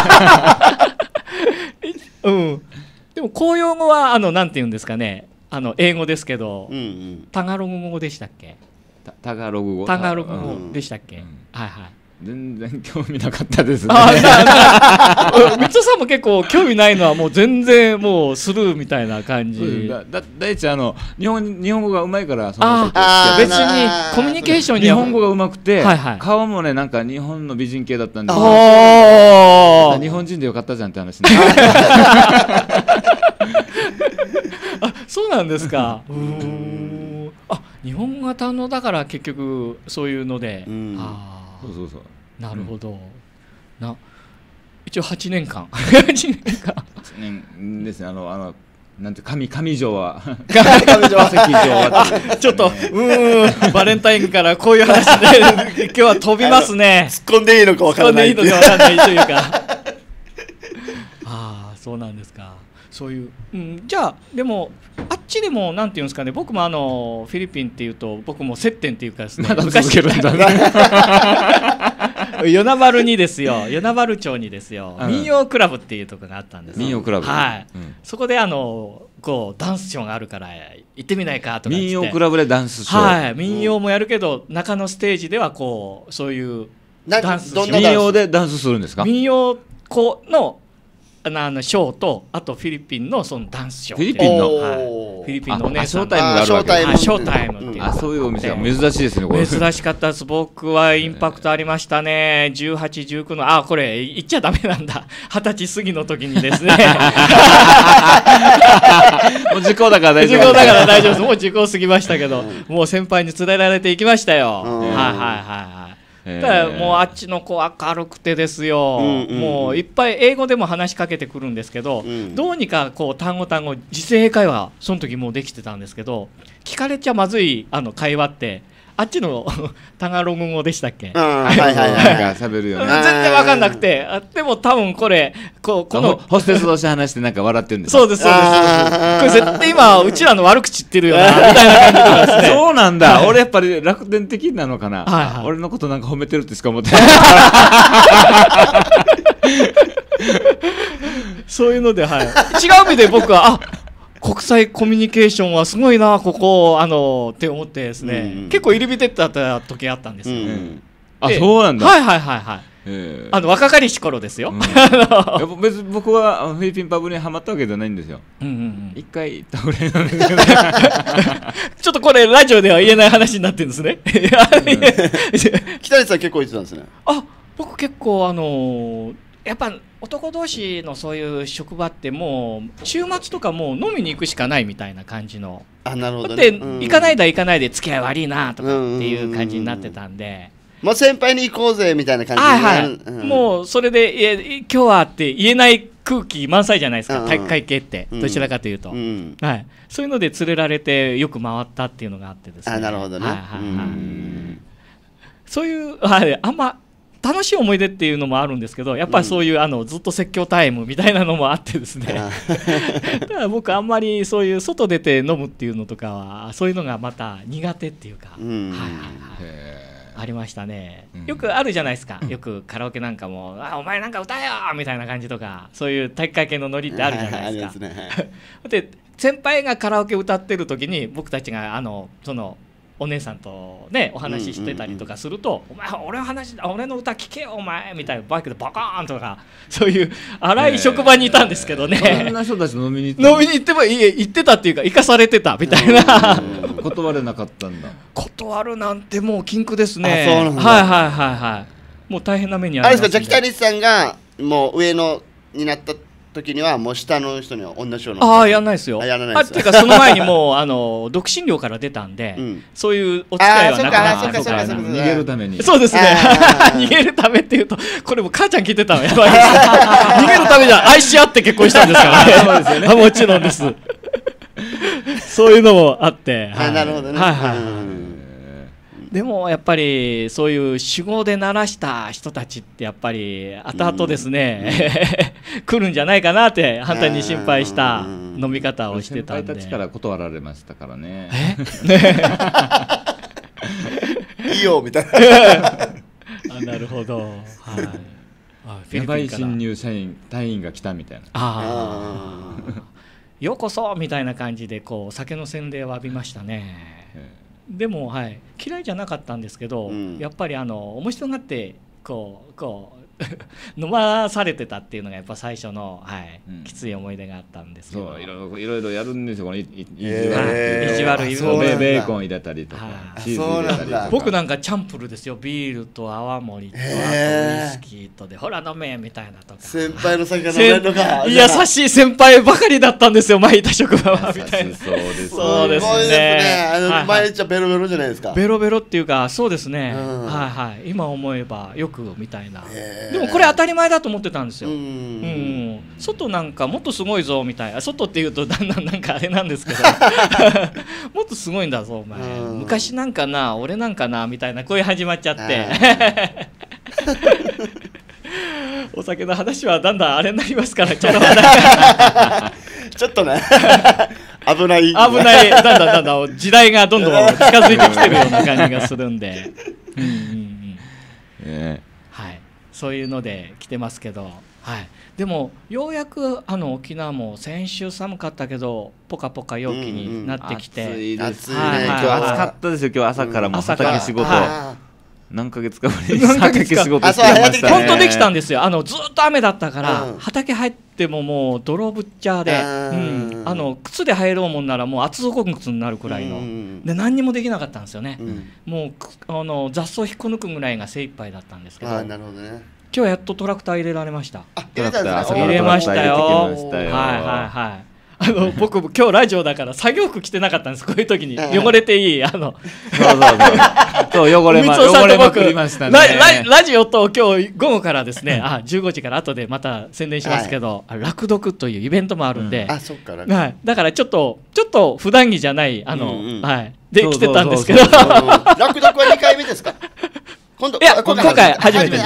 うん、でも公用語はあのなんていうんですかね、あの英語ですけど、うんうん、タガログ語でしたっけ？ タガログ語。 タガログ語でしたっけ？うん、はいはい。 全然興味なかったですね。 三つさんも結構興味ないのはもう全然もうスルーみたいな感じ。 だだ第一あの日本日本語がうまいからその別にコミュニケーションに日本語がうまくて、はいはい、顔もねなんか日本の美人系だったんで、日本人でよかったじゃんって話ね。 あ、そうなんですか。うーん、あ、日本語が堪能だから結局そういうので、 あ、そうそうそう、 なるほど、うん、な一応はちねんかんはちねんかんはちねんですね。あのあのなんて上上条は上条は関条はちょっとうーんバレンタインからこういう話で今日は飛びますね。 突っ込んでいいのか分からない。 突っ込んでいいのか分からないというか。ああ、そうなんですか。そういう、うん、じゃあでもあっちでもなんていうんですかね、僕もあのフィリピンっていうと僕も接点っていうかですね、 まだ続けるんだね。 与那原にですよ、与那原町にですよ、うん、民謡クラブっていうところがあったんです。 民謡クラブ、 はい、うん、そこであのこうダンスショーがあるから行ってみないかとか。 民謡クラブでダンスショー、 はい、民謡もやるけど、うん、中のステージではこうそういうダンス、 民謡でダンスするんですか？ 民謡このあのショーと、あとフィリピンのそのダンスショー、 フィリピンの、 はい、フィリピンのお姉さん、 ショータイムがあるわけです。 ショータイムっていう、 あ、そういうお店は珍しいですね。これ珍しかったです。僕はインパクトありましたね。じゅうはち、じゅうきゅうの、あ、これ言っちゃダメなんだ。はたち過ぎの時にですね。 もう時効だから大丈夫。 時効だから大丈夫です。もう時効過ぎましたけど、もう先輩に連れられていきましたよ。はいはいはいはい。だからもうあっちの子明るくてですよ、うんうんうん、もういっぱい英語でも話しかけてくるんですけど、うん、どうにかこう単語単語時制英会話その時もうできてたんですけど、聞かれちゃまずいあの会話ってあっちのタガログ語でしたっけ？ はいはいはい、なんか喋るよね。 全然分かんなくて、でも多分これこうこのホステス同士話してなんか笑ってるんです。 そうですそうです。これ絶対今うちらの悪口言ってるよなみたいな感じとかですね。 そうなんだ。俺やっぱり楽天的なのかな。はいはい、俺のことなんか褒めてるってしか思ってない。 そういうので、はい。違う意味で僕はあ。国際コミュニケーションはすごいなここあのって思ってですね、うんうん、結構入り浸ってた時あったんですよ、うんうん、 あ、そうなんだ。 はいはいはいはい、あの若かりし頃ですよ、うん、 やっぱ別に僕はフィリピンパブにはまったわけじゃないんですよ、うんうんうん、一回行ったぐらいなんですけど、ね、 ちょっとこれラジオでは言えない話になってるんですね。 北谷さん結構行ってたんですね。 あ、僕結構あのー、やっぱ男同士のそういう職場ってもう週末とかもう飲みに行くしかないみたいな感じの。 あ、なるほどね。で、うん、行かないだ行かないで付き合い悪いなとかっていう感じになってたんで、 もう先輩に行こうぜみたいな感じになる、 はいはい、うん、もうそれでいや今日はって言えない空気満載じゃないですか、体育会系って、うん、どちらかというと、うん、はい、そういうので連れられてよく回ったっていうのがあってですね。 あ、なるほどね。はいはいはい、うん、 そういう、はい、あんま楽しい思い出っていうのもあるんですけど、やっぱりそういう、うん、あのずっと説教タイムみたいなのもあってですね。だから僕あんまりそういう外出て飲むっていうのとかはそういうのがまた苦手っていうか、うん、はいはいはい、ありましたね、うん、よくあるじゃないですか、うん、よくカラオケなんかもあお前なんか歌えよみたいな感じとか、そういう体育会系のノリってあるじゃないですか。で先輩がカラオケ歌ってる時に僕たちがあのそのお姉さんとねお話ししてたりとかすると「お前俺の話俺の歌聞けよお前」みたいなバイクでバカーンとかそういう荒い職場にいたんですけどね。 そんな人たち飲みに行って飲みに行ってもいい行ってたっていうか生かされてたみたいな。 断れなかったんだ。 断るなんてもう禁句ですね。 あ、そうなんだ。 はいはいはいはい。もう大変な目に遭いますんで。 あれですか、じゃあ北西さんがもう上のになった時にはもう下の人には同じような。 ああやらないですよ。 あやらないですあっていうかその前にもうあの独身寮から出たんで、 うん、 そういうお付き合いはなくなあーそっかそっかそっかそっか逃げるために。 そうですね。逃げるためっていうとこれも母ちゃん聞いてたのやばいです。逃げるためじゃ愛し合って結婚したんですからね。そうですよね。もちろんです。そういうのもあって、 はい、なるほどね。 はいはいはい。でもやっぱりそういう酒豪で鳴らした人たちってやっぱり後々ですね、うん、来るんじゃないかなって反対に心配した飲み方をしてたんで。 先輩たちから断られましたからね。 いいよみたいな。 あ、なるほど。はい。 あ、やばい新入社員隊員が来たみたいな。 ああ。ようこそみたいな感じでこう酒の洗礼を浴びましたね。でも、はい、嫌いじゃなかったんですけど、うん、やっぱりあの面白がってこうこう飲まされてたっていうのがやっぱ最初の、はい、うん、きつい思い出があったんですけど。 そういろいろいろいろやるんですよ。このいい意地悪い意地悪いベーコン入れたりとかチーズ入れたりとか。 僕なんかチャンプルですよ。ビールと泡盛とあとウイスキーとでほら飲めみたいなとか。 先輩の酒が飲めるのか。 優しい先輩ばかりだったんですよ。前いた職場はみたいな。 そうです。 そうですね。 あの毎日はベロベロじゃないですか。 ベロベロっていうかそうですね。はいはい。今思えばよくみたいな。でもこれ当たり前だと思ってたんですよ。うん、外なんかもっとすごいぞみたいな。外っていうとだんだんなんかあれなんですけどもっとすごいんだぞお前、昔なんかな俺なんかなみたいな声始まっちゃってお酒の話はだんだんあれになりますからちょっとちょっとね危ない危ないだんだんだんだん時代がどんどん近づいてきてるような感じがするんでうんうん、うんえー、はい、そういうので来てますけど、はい、でもようやくあの沖縄も先週寒かったけどポカポカ陽気になってきて、 うんうん、暑いですね、 はいはい、 今日暑かったですよ。今日朝からもう畑仕事、何ヶ月かぶりに畑仕事してましたね。 本当できたんですよ。あのずっと雨だったから、うん、畑入ってももう泥ぶっちゃで、うん、あの靴で入ろうもんならもう厚底靴になるくらいの、うん、で何にもできなかったんですよね、うん、もうあの雑草引っこ抜くぐらいが精一杯だったんですけど、 あ、なるほどね、 今日やっとトラクター入れられました。 あ、入れたんですか？ 入れましたよ。はいはいはい。あの僕今日ラジオだから作業服着てなかったんです。こういう時に汚れていいあのそうそうそうそう汚れま汚れまくりましたね。 ラ, ラ, ラジオと今日午後からですねあじゅうごじから後でまた宣伝しますけど、はい、落読というイベントもあるんで、 うん、あそっか、 はい、だからちょっとちょっと普段着じゃないあの、うんうん、はいで来てたんですけど落読はにかいめですか？今度いや今回初めてです。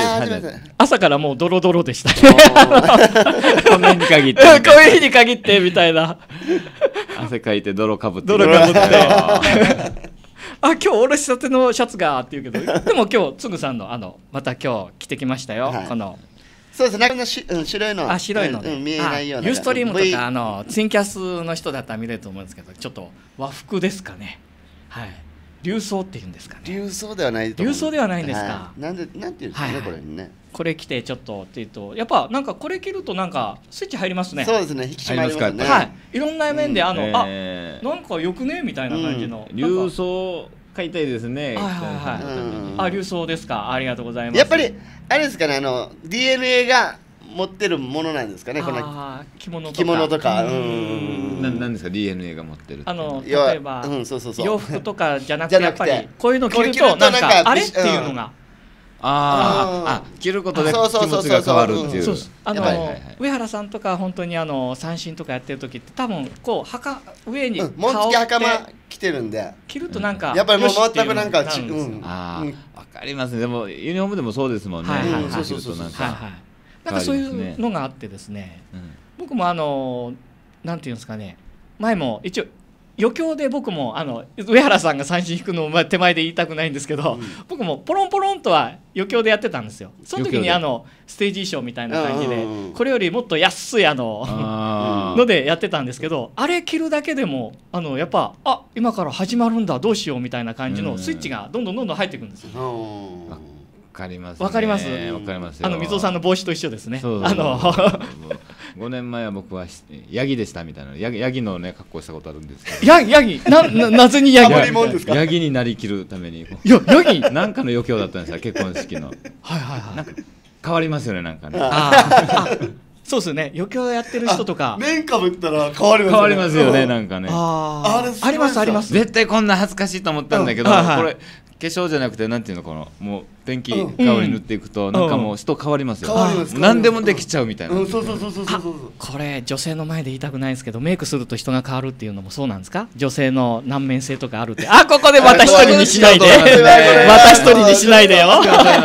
朝からもうドロドロでしたね。 この日に限ってこういう日に限ってみたいな汗かいて泥かぶって泥かぶってあ今日おろしたてのシャツがって言うけどでも今日つぐさんのあのまた今日着てきましたよ、はい、このそうですね、なんかし、うん、白いのあ白いの、ね、 うん、見えないようなユーストリームとかあのツインキャスの人だったら見れると思うんですけどちょっと和服ですかね。はい、流装っていうんですかね。 流装ではないと思う。 流装ではないんですか、 はい、なんでなんていうんですかね、はいはい、これねこれ着てちょっとっていうとやっぱなんかこれ着るとなんかスイッチ入りますね。 そうですね、引き締まりますね。 はい、いろんな面であの、 うん、えー、 あなんかよくねみたいな感じの、 うん、流装買いたいですね。 はいはいはい、うん、あ流装ですか。ありがとうございます。 やっぱりあれですかね、あの ディーエヌエー が持ってるものなんですかね、この着物とか。 着物とか、うん、ななんですか ディーエヌエー が持ってる。 あの例えば、 うん、そうそうそう、 洋服とかじゃなくてやっぱりこういうの着るとなんかあれっていうのが。 ああ、着ることで気持ちが変わるっていう。 そうあの上原さんとか本当にあの三振とかやってる時って多分こうは上に紋付き袴着てるんで着るとなんかやっぱりもう全くなんかち、 うん、ああわかりますね。でもユニフォームでもそうですもんね。 そうそうそうそう。なんかそういうのがあってですね。僕もあのなんていうんですかね。前も一応余興で僕もあの上原さんが三振引くのを手前で言いたくないんですけど、うん、僕もポロンポロンとは余興でやってたんですよ。その時にあのステージ衣装みたいな感じでこれよりもっと安いあののでやってたんですけど、あれ着るだけでもあのやっぱあ今から始まるんだどうしようみたいな感じのスイッチがどんどんどんどん入っていくんですよ。 わかりますね。 わかります。 わかりますよ。 あの水尾さんの帽子と一緒ですね。 そうそうそう、あのごねんまえは僕はヤギでしたみたいなヤギ、ヤギのね格好したことあるんですけど。 ヤギヤギなななぜにヤギ？ ヤギになりきるために。いやヤギなんかの余興だったんですよ結婚式の。はいはいはい。 なんか変わりますよねなんかね。 あそうですね。余興やってる人とか。 面かぶったら変わりますよね。 変わりますよねなんかね。 あありますあります。 絶対こんな恥ずかしいと思ったんだけど、これ。化粧じゃなくてなんていうのこのもうペンキ顔に塗っていくとなんかもう人変わりますよ。何でもできちゃうみたいな。 そうそうそうそうそう。 これ女性の前で言いたくないんですけど、メイクすると人が変わるっていうのもそうなんですか？女性の難面性とかあるって。あここでまた一人にしないで。また一人にしないでよ。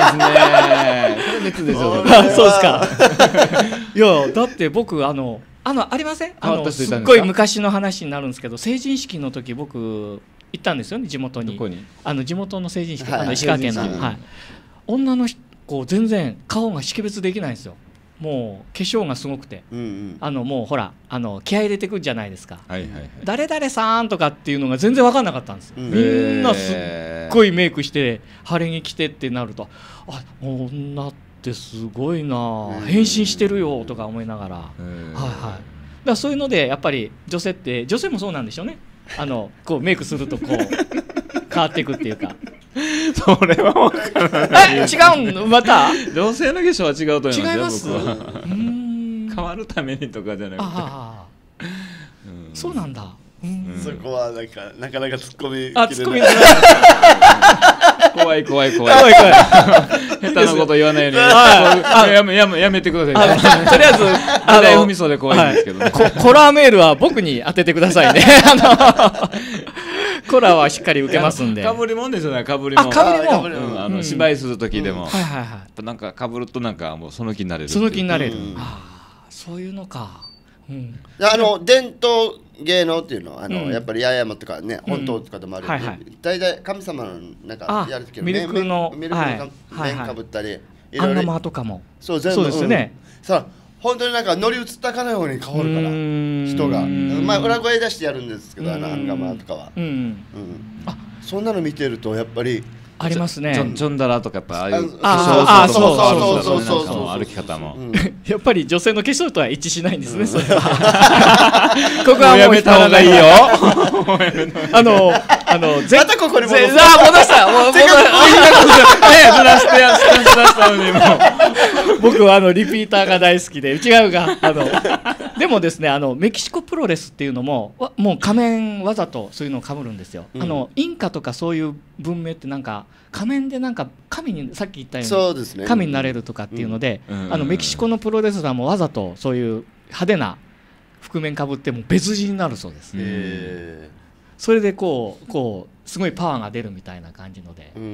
別でしょ。 そうですか。いやだって僕あのあのありません？あのすっごい昔の話になるんですけど、成人式の時僕行ったんですよね地元に。 どこに？ あの地元の成人式、はい、あの石川県の、はい、女の子全然顔が識別できないんですよ。もう化粧がすごくて、うんうん、あのもうほらあの気合い入れてくるじゃないですか、はいはいはい、誰々さんとかっていうのが全然分かんなかったんです、うん、みんなすっごいメイクして晴れ着着てってなると、あ女ってすごいな変身してるよとか思いながら、はいはい、だからそういうのでやっぱり女性って女性もそうなんでしょうね。あのこうメイクするとこう変わっていくっていうか。 それは分からない。 え違うのまた女性の化粧は違うと思いますよ。 違います。 僕はうーん変わるためにとかじゃなくて。 ああ、うん、そうなんだ。うん、 そこはなんかなかなか突っ込みあ突っ込みづらい怖い怖い怖い怖い怖い下手なこと言わないようにやめやめやめてください、ね、 とりあえずあの踏みそうで怖いんですけど、ねはい、コラーメールは僕に当ててくださいねあのコラーはしっかり受けますんで。 かぶりもんですよね。かぶりもん。 あかぶりもん、 うん、あの芝居する時でも、 うん、はいはいはい。 なんかかぶるとなんかもうその気になれる。 その気になれる。うん、ああそういうのか。 うん、あの伝統芸能っていうのはあの、うん、やっぱり八重山とかね本島とかでもあるんで、うんはいはい、大体神様のなんかやる時のミルクのミルクの面かぶったり、はいはい、アンガマとかもそう全部そうですよね。 うん、さあ本当になんか乗り移ったかのように変わるから人がまあ裏声出してやるんですけどあのアンガマとかは、うんうん、あそんなの見てるとやっぱりありますね。 ジョンジョンダラとかやっぱああいうあそうそうそうそうそう歩き方もやっぱり女性の化粧とは一致しないんですね。それはここはもうやめた方がいいよ。 あのあのまたここに戻した。 あ戻した。もう戻ずらしてやずらしたのにも僕はあのリピーターが大好きで違うがあのでもですねあのメキシコプロレスっていうのももう仮面わざとそういうのを被るんですよ。あのインカとかそういう文明ってなんか仮面でなんか神にさっき言ったようにう、ね、神になれるとかっていうので、うん、あのメキシコのプロレスラーもわざとそういう派手な覆面かぶっても別人になるそうです。へそれでこうこうすごいパワーが出るみたいな感じので、うんうん、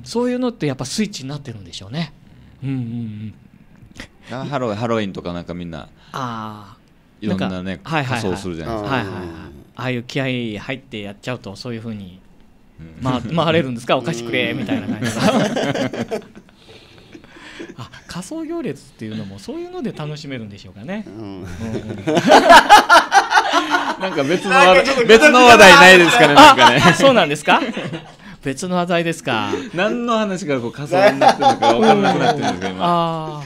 そういうのってやっぱスイッチになってるんでしょうね。うんうんうん、ハロウィンハロウィンとかなんかみんなあいろんなね仮装するじゃないですか。 はいはいはい、ああいう気合い入ってやっちゃうとそういう風にま、回れるんですかお菓子くれみたいな感じあ仮装行列っていうのもそういうので楽しめるんでしょうかね、うんうん、 なんか別の別の話題ないですかねなんかねそうなんですか別の話題ですか何の話がこう仮装になってるのか分からなくなってるんですか今あ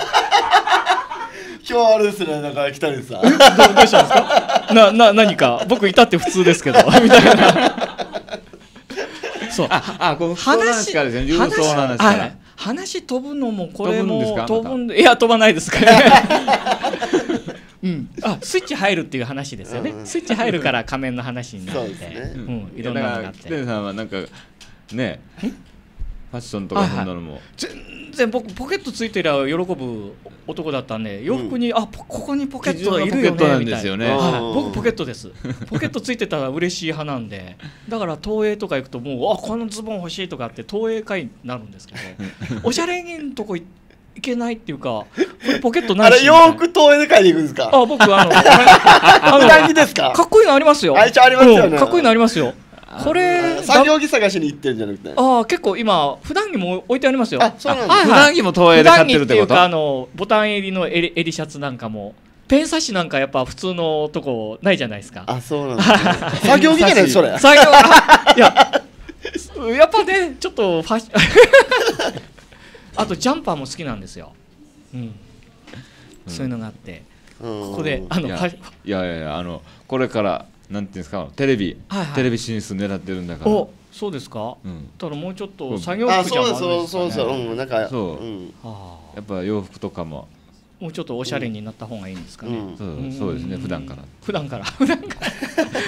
今日あれですねなんか来たりさど, どうしたんですかなな何か僕いたって普通ですけどみたいなそうああこの話からですね重曹の話から、はい、 話飛ぶのもこれも飛ぶんでいや飛ばないですからねうん、あスイッチ入るっていう話ですよね、うん、スイッチ入るから仮面の話になって、ねうん、いろんなのがあって北さんはなんかねファッションとかそんなのも、はい、 全然僕ポケットついてりゃ喜ぶ男だったんで洋服に、うん、あここにポケットがいるよねみたいな、はい、僕ポケットですポケットついてたら嬉しい派なんでだから東映とか行くともうあこのズボン欲しいとかって東映会になるんですけどおしゃれ着のとこ行いけないっていうか、これポケットないし。 あれ洋服東映で買いに行くんですか。 あ、僕あの普段着ですか。 かっこいいのありますよ。 あ、一応ありますよね。 かっこいいのありますよ。これ作業着探しに行ってるんじゃなくて。 ああ、結構今普段着も置いてありますよ。 あ、そうなんです。 普段着も東映で買ってるってこと。 普段着っていうか、あのボタン襟の襟襟シャツなんかも。ペン差しなんかやっぱ普通のとこないじゃないですか。 あ、そうなんですね。作業着じゃないそれ。 作業いややっぱねちょっとファッシあとジャンパーも好きなんですよ。うん。そういうのがあって、ここであのいやいやいやあのこれからなんていうんですかテレビテレビ進出狙ってるんだから。 お、そうですか。ただもうちょっと作業服じゃん。 そうそうそううん、なんかそう。やっぱ洋服とかも。 もうちょっとおしゃれになった方がいいんですかね。 そうですね、普段から。 普段から、普段から。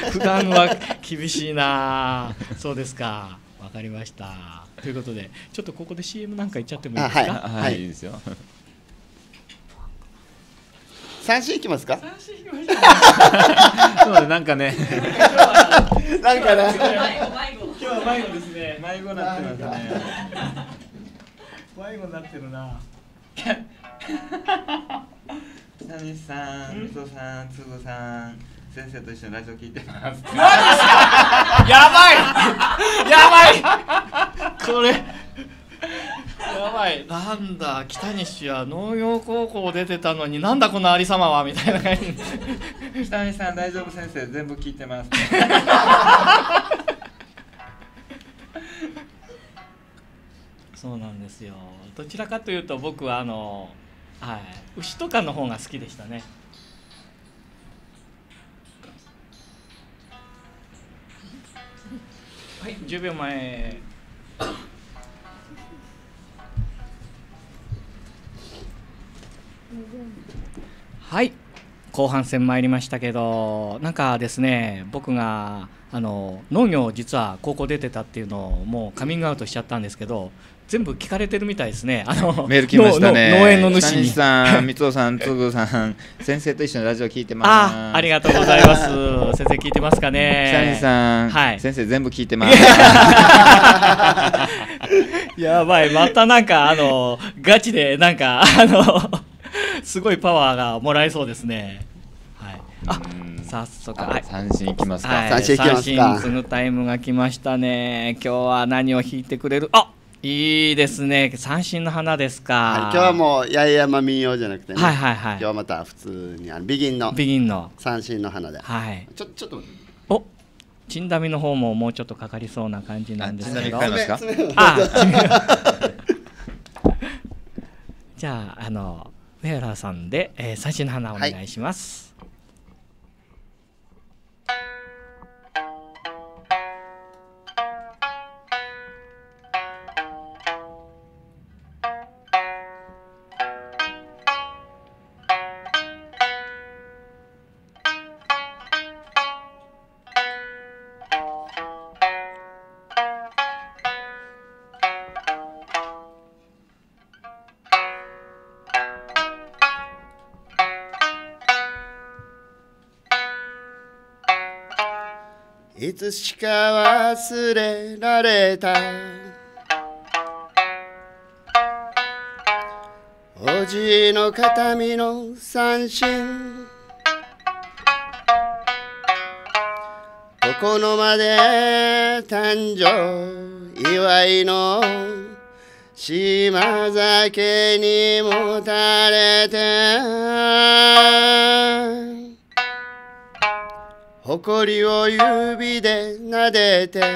普段は厳しいな。そうですか。わかりました。ということで、ちょっとここで シーエム なんか言っちゃってもいいですか。 はい、いいですよ。 三振いきますか。 三振いきましょう。 そうだ、なんかね。 なんかね。 今日は迷子ですね。 迷子なってますね。 迷子になってるな。 谷さん、みそさん、つぐさん、先生と一緒にラジオ聞いてます。 やばいやばいこれやばい。なんだ北西は農業高校出てたのになんだこのありさまはみたいな感じ。 北西さん大丈夫先生全部聞いてます。 そうなんですよ。どちらかというと僕はあの、はい、牛とかの方が好きでしたね。はい、じゅうびょうまえ。はい、後半戦参りましたけど、なんかですね、僕があの農業実は高校出てたっていうのをもうカミングアウトしちゃったんですけど、全部聞かれてるみたいですね。あのメール来ましたね。 農園の主に。 北西さん、三尾さん、つぐさん、先生と一緒にラジオ聞いてます。 あ、ありがとうございます。先生聞いてますかね。 北西さん、 はい、 先生全部聞いてます。 やばい、またなんかあのガチでなんかあのすごいパワーがもらえそうですね。はい。あ、早速、はい、 三振いきますか。 はい、三振いきますか。三振つぐタイムが来ましたね。今日は何を弾いてくれる？あ、いいですね。三振の花ですか。 はい、今日はもう八重山民謡じゃなくてね。 はいはいはい。 今日はまた普通にあのビギンのビギンの三振の花で。 はい。 ちょちょっと。 お、チンダミの方ももうちょっとかかりそうな感じなんですけど。 チンダミかかりますか？ あ、じゃああの上原さんで、えー、三振の花お願いします。はい。 いつしか忘れられたおじいの形見の三振床の間で誕生祝いの島酒にもたれて誇りを指で撫でて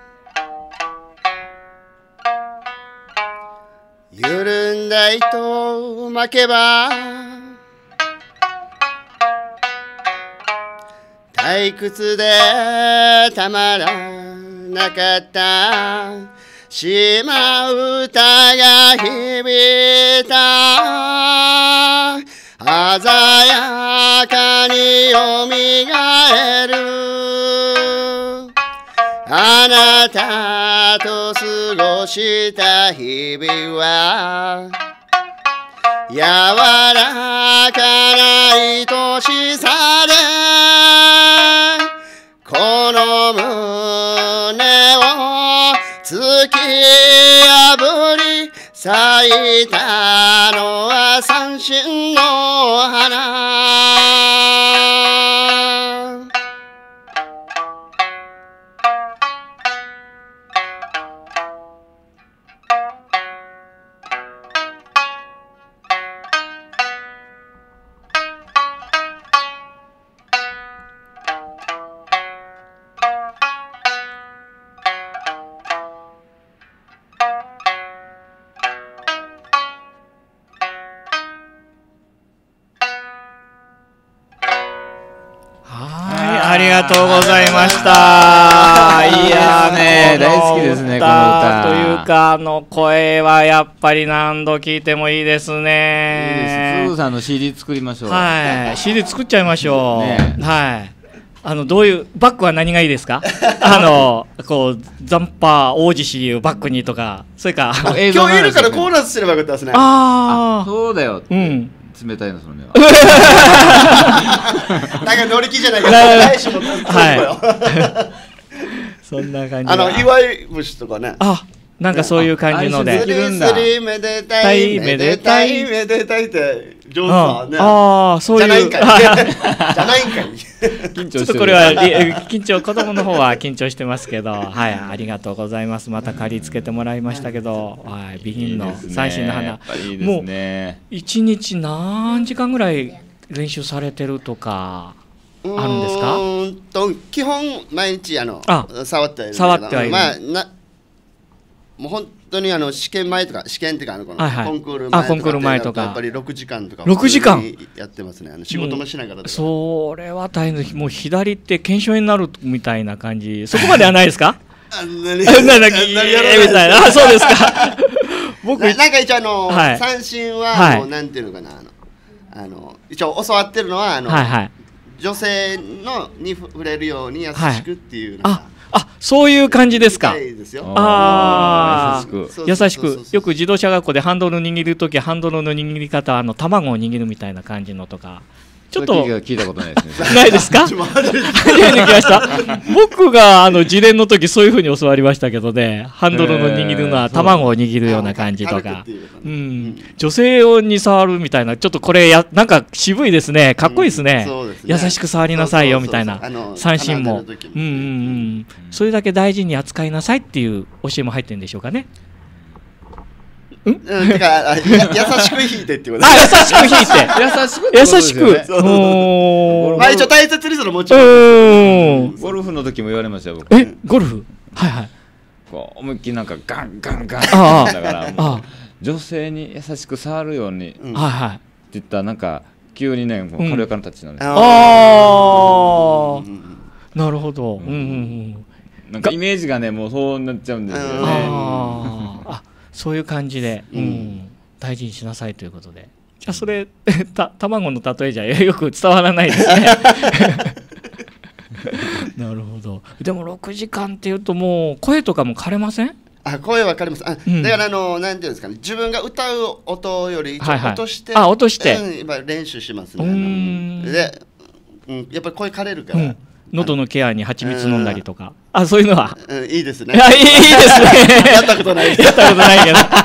緩んだ糸を巻けば退屈でたまらなかった島唄が響いた鮮やかによみがえるあなたと過ごした日々は柔らかな愛しさでこの胸を突き破り咲いたのは三線の花。 ありがとうございました。いやね、大好きですね、この歌。 というか、あの声はやっぱり何度聞いてもいいですね。 いいです。すぐさんの シーディー 作りましょう。 はい、シーディー 作っちゃいましょう。ね、はい。あのどういうバックは何がいいですか？あのこうザンパー王子氏をバックにとか、それか今日いるからコーラスすればよかったですね。 ああ、 そうだよ。 うん。 冷たいのその目は。 なんか乗り気じゃないか。来週もはい。そんな感じ。 あの祝い節とかね。 あ、なんかそういう感じので。 スリスリめでたいめでたいめでたいって上手だね。 ああ、そういう。じゃないんかい。じゃないんかい。 ちょっとこれは緊張、子供の方は緊張してますけど、はい、ありがとうございます。また借り付けてもらいましたけど、はい、備品の三線の花、もう一日何時間ぐらい練習されてるとかあるんですか？ うんと基本毎日あの触ってはいる。 触ってはいる。 まあなもう本当にあの試験前とか試験っていうかあのこのコンクール前とか、 コンクール前とかやっぱりろくじかんとかろくじかんやってますね。あの仕事もしながら。 それは大変です。もう左って腱鞘炎になるみたいな感じ。そこまではないですか？ あんなにあんなにやらないみたいな。あ、そうですか。 僕なんか一応あの三振はもうなんていうのかな、あのあの一応教わってるのはあの女性のに触れるように優しくっていう。 あ、そういう感じですか。 ああ、 優しく。よく自動車学校でハンドル握るとき、ハンドルの握り方はあの卵を握るみたいな感じのとか。ちょっと聞いたことないですね。 ないですか？初めて聞きました。僕があの自伝の時そういう風に教わりましたけどね、ハンドルの握るのは卵を握るような感じとか、うん、女性に触るみたいな、ちょっとこれやなんか渋いですね、かっこいいですね。優しく触りなさいよみたいな、三振も、うんうんうん、それだけ大事に扱いなさいっていう教えも入ってるんでしょうかね。 うん、てか優しく弾いてってこと。 あ、優しく弾いて優しく優しく。 まあ一応大切にするのもちろん。ゴルフの時も言われましたよ僕。 え、ゴルフ？はいはい。 こう思いっきりなんかガンガンガンだから女性に優しく触るようにって言ったらなんか急にね軽やかなタッチなんです。ああ、なるほど。うんうんうん。 なんかイメージがねもうそうなっちゃうんですよね。 あ、そういう感じで、うん、大事にしなさいということで。じゃあそれた卵の例えじゃよく伝わらないですね。なるほど。でもろくじかんっていうともう声とかも枯れません？ あ、声は枯れます。あ、うん、だからあのなんていうんですかね、自分が歌う音よりちょっと落として、 はいはい、あ、落として、 うん、今練習しますね。で、うん、やっぱり声枯れるから。うん、 喉のケアに蜂蜜飲んだりとか、あ、そういうのは、 うん、いいですね。 いや、いいですね。 やったことない。 やったことない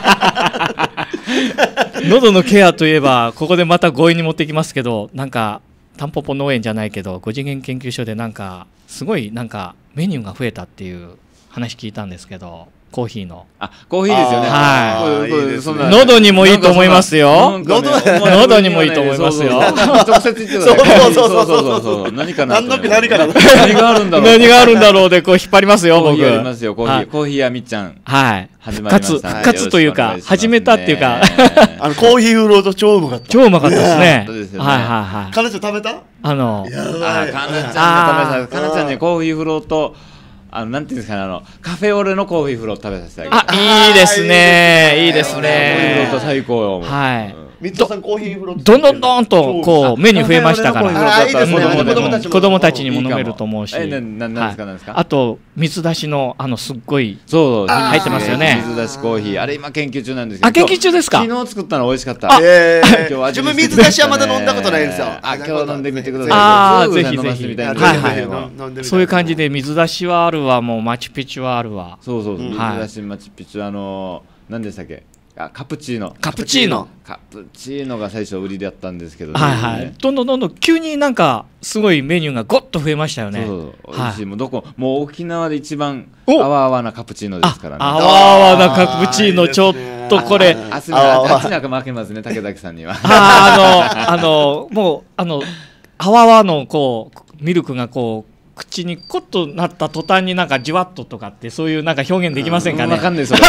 けど。喉のケアといえばここでまた強引に持ってきますけど、なんかタンポポ農園じゃないけどご次元研究所でなんかすごいなんかメニューが増えたっていう話聞いたんですけど、コーヒーの。 あ、コーヒーですよね。 はい。喉にもいいと思いますよ。喉にもいいと思いますよ。 直接言ってください。そうそうそうそう。何かな。 何かな。 何があるんだろう。 何があるんだろうでこう引っ張りますよ僕。 コーヒーありますよ。コーヒー。コーヒーやみっちゃん。 はい。 復活復活というか始めたっていうか。 あのコーヒーフロート超うまかった。 超うまかったですね。 はいはいはい。 かなちゃん食べた？ あの。 あ、かなちゃんね、かなちゃんねコーヒーフロート。あのなんていうんですかね、あのカフェオレのコーヒーフロート食べさせてあげる。 あ、いいですね、いいですね。 コーヒーフロート最高よ。 はい。 三田さんコーヒーフロートどんどんどんとこうメニュー増えましたから。 あ、いいですね。 子供たちにも飲めると思うし。 え、なんなんですかなんですか。 あと水出しのあのすっごいそう入ってますよね。 水出しコーヒー、あれ今研究中なんですけど。 あ、研究中ですか。 昨日作ったの美味しかった。 自分水出しはまだ飲んだことないんですよ。 あ、今日飲んでみてください。 ああ、ぜひぜひ。 はい。 そういう感じで水出しはあるわ、もうマチュピチュはあるわ。 そうそうそう。水出しマチュピチュ、あの何でしたっけ。 あカプチーノカプチーノカプチーノが最初売りだったんですけどね、 はいはい、どんどんどんどん急になんかすごいメニューがごっと増えましたよね。 そうそう、美味しい、もうどこもう沖縄で一番あわあわなカプチーノですからね。 あわあわなカプチーノ、ちょっとこれあっちなんか負けますね、竹崎さんには。 あのあのもうあのあわあわのこうミルクがこう口にコッとなった途端になんかじわっととかってそういうなんか表現できませんかね。 わかんないそれ。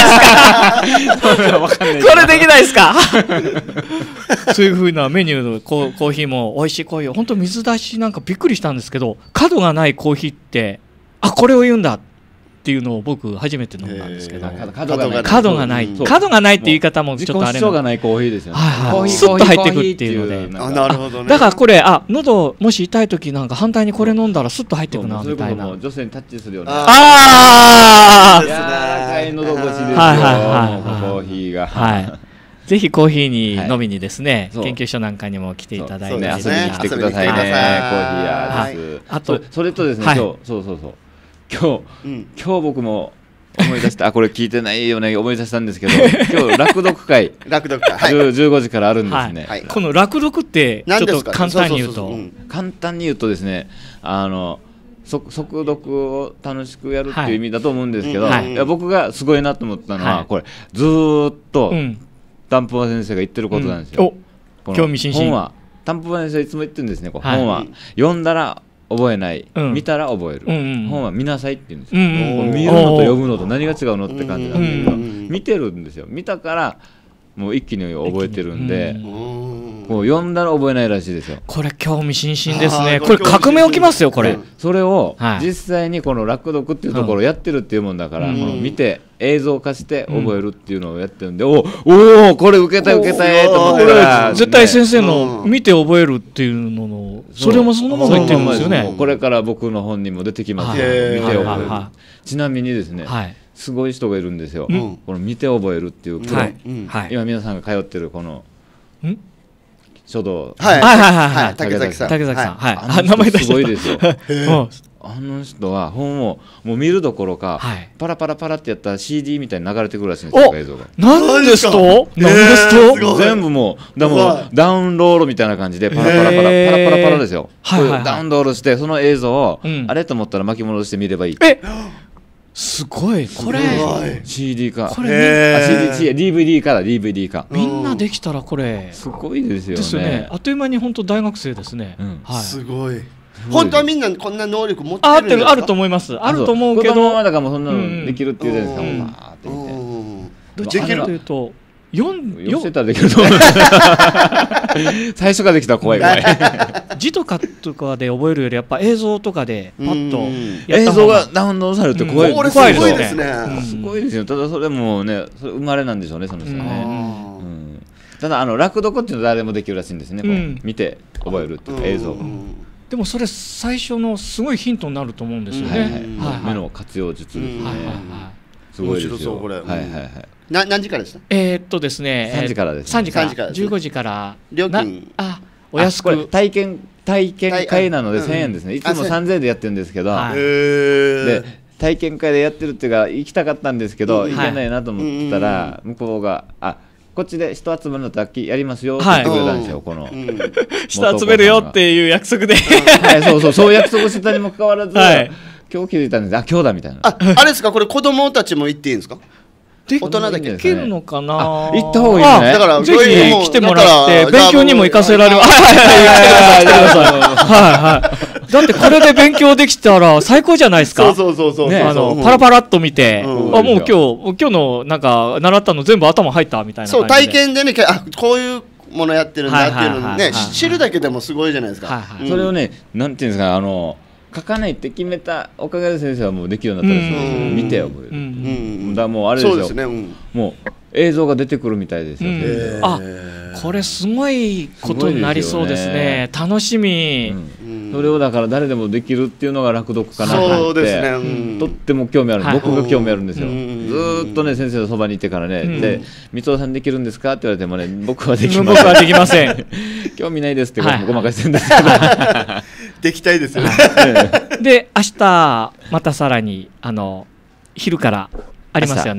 これできないですか。そういう風なメニューのコーヒーも美味しいコーヒー、本当水出しなんかびっくりしたんですけど、角がないコーヒーってあこれを言うんだっていうのを僕初めて飲んだんですけど、角がない角がない角がないっていう言い方もちょっとあれ自己主張がないコーヒーですよね。 スッと入ってくるっていうので、 あなるほどね。 だからこれあ喉もし痛い時なんか反対にこれ飲んだらスッと入ってくるなみたいな。 女性にタッチするような。 ああ。 柔らかい喉越しですよ。コーヒーが。 はい。ぜひコーヒーに飲みにですね、研究所なんかにも来ていただいて遊びに来てくださいね。コーヒーやです。 あとそれとですね、今日そうそうそう今日今日僕も思い出したあこれ聞いてないよね思い出したんですけど、今日落読会落読会じゅうごじからあるんですね。 この落読ってちょっと簡単に言うと簡単に言うとですね、あの速読を楽しくやるっていう意味だと思うんですけど、いや僕がすごいなと思ったのはこれずっとタンポポ先生が言ってることなんですよ。 興味津々。 本はタンポポ先生いつも言ってるんですね。本は読んだら覚えない、見たら覚える、本は見なさいって言うんですよ。見るのと読むのと何が違うのって感じなんだけど、見てるんですよ。見たからもう一気に覚えてるんで、こう読んだら覚えないらしいですよ。 これ興味津々ですね。これ革命起きますよこれ。 それを実際にこの落読っていうところをやってるっていうもんだから、見て映像化して覚えるっていうのをやってるんで、おおこれ受けた受けたえと思ったら絶対先生の見て覚えるっていうののそれもそのまま言ってるんですよね。 これから僕の本にも出てきますよ。見て覚える。ちなみにですね、すごい人がいるんですよ。この見て覚えるっていうプロ、今皆さんが通ってるこの書道、 はいはいはいはい、竹崎さん、 竹崎さん、はい、 あの人すごいですよ。あの人は本をもう見るどころか、パラパラパラってやったら シーディー みたいに流れてくるらしいんですよ、映像が。 なんですと？なんですと？ 全部もうでもダウンロードみたいな感じでパラパラパラパラパラパラですよ。ダウンロードしてその映像をあれと思ったら巻き戻して見ればいい。 すごいこれシーディー かこれディーブイディー かだ ディーブイディー かみんなできたらこれすごいですよね。 あっという間に本当大学生ですね。 すごい。本当はみんなこんな能力持ってるんですか？ あると思います。あると思うけど、 子供はだからもうそんなのできるっていうじゃないですか。バーって見て。 どっちかというと読ん読んでたらできると思う。最初からできたら怖い怖い。 字とかとかで覚えるよりやっぱ映像とかでパッと映像がダウンロードされるって怖い。 これすごいですね。 すごいですよ。ただそれもね、それ生まれなんでしょうねその人ね。ただあの落読っていうのは誰もできるらしいんですね。見て覚えるっていう映像。 でもそれ最初のすごいヒントになると思うんですよね。 目の活用術ですね。すごいですよ。はいはいはい。 な何時からでした？ えーっとですね、 さんじからです。 さんじからじゅうごじから料金あお安く体験体験会なのでせんえんですね。いつもさんぜんえんでやってるんですけど、で体験会でやってるっていうか行きたかったんですけど行けないなと思ったら向こうがあこっちで人集まるのとやりますよって言ってくれたんですよ。この人集めるよっていう約束で、 はいそうそうそう約束してたにもかかわらず今日気づいたんです。あ今日だみたいな。 ああれですかこれ子供たちも行っていいんですか？大人だけ行けるのかな。 行った方がいいね。 だからぜひ来てもらって勉強にも行かせられます。はいはい。だってこれで勉強できたら最高じゃないですか。 そうそうそうそう。 あのパラパラっと見て、あもう今日今日のなんか習ったの全部頭入ったみたいな。 そう体験でねあこういうものやってるんだっていうのね知るだけでもすごいじゃないですか。 それをねなんていうんですかあの。書かないって決めたおかげで先生はもうできるようになったんですよ。見て覚える。だもうあれですよ。もう映像が出てくるみたいですよ。 あこれすごいことになりそうですね。楽しみ。 それをだから誰でもできるっていうのが落読かなと思ってとっても興味ある。僕が興味あるんですよ。ずっとね先生のそばにいてからねで三尾さんできるんですかって言われてもね僕はできません。 僕はできません。 興味ないですってごまかしてるんですけど。 できたいですよね。 で明日またさらにあの昼からありますよね。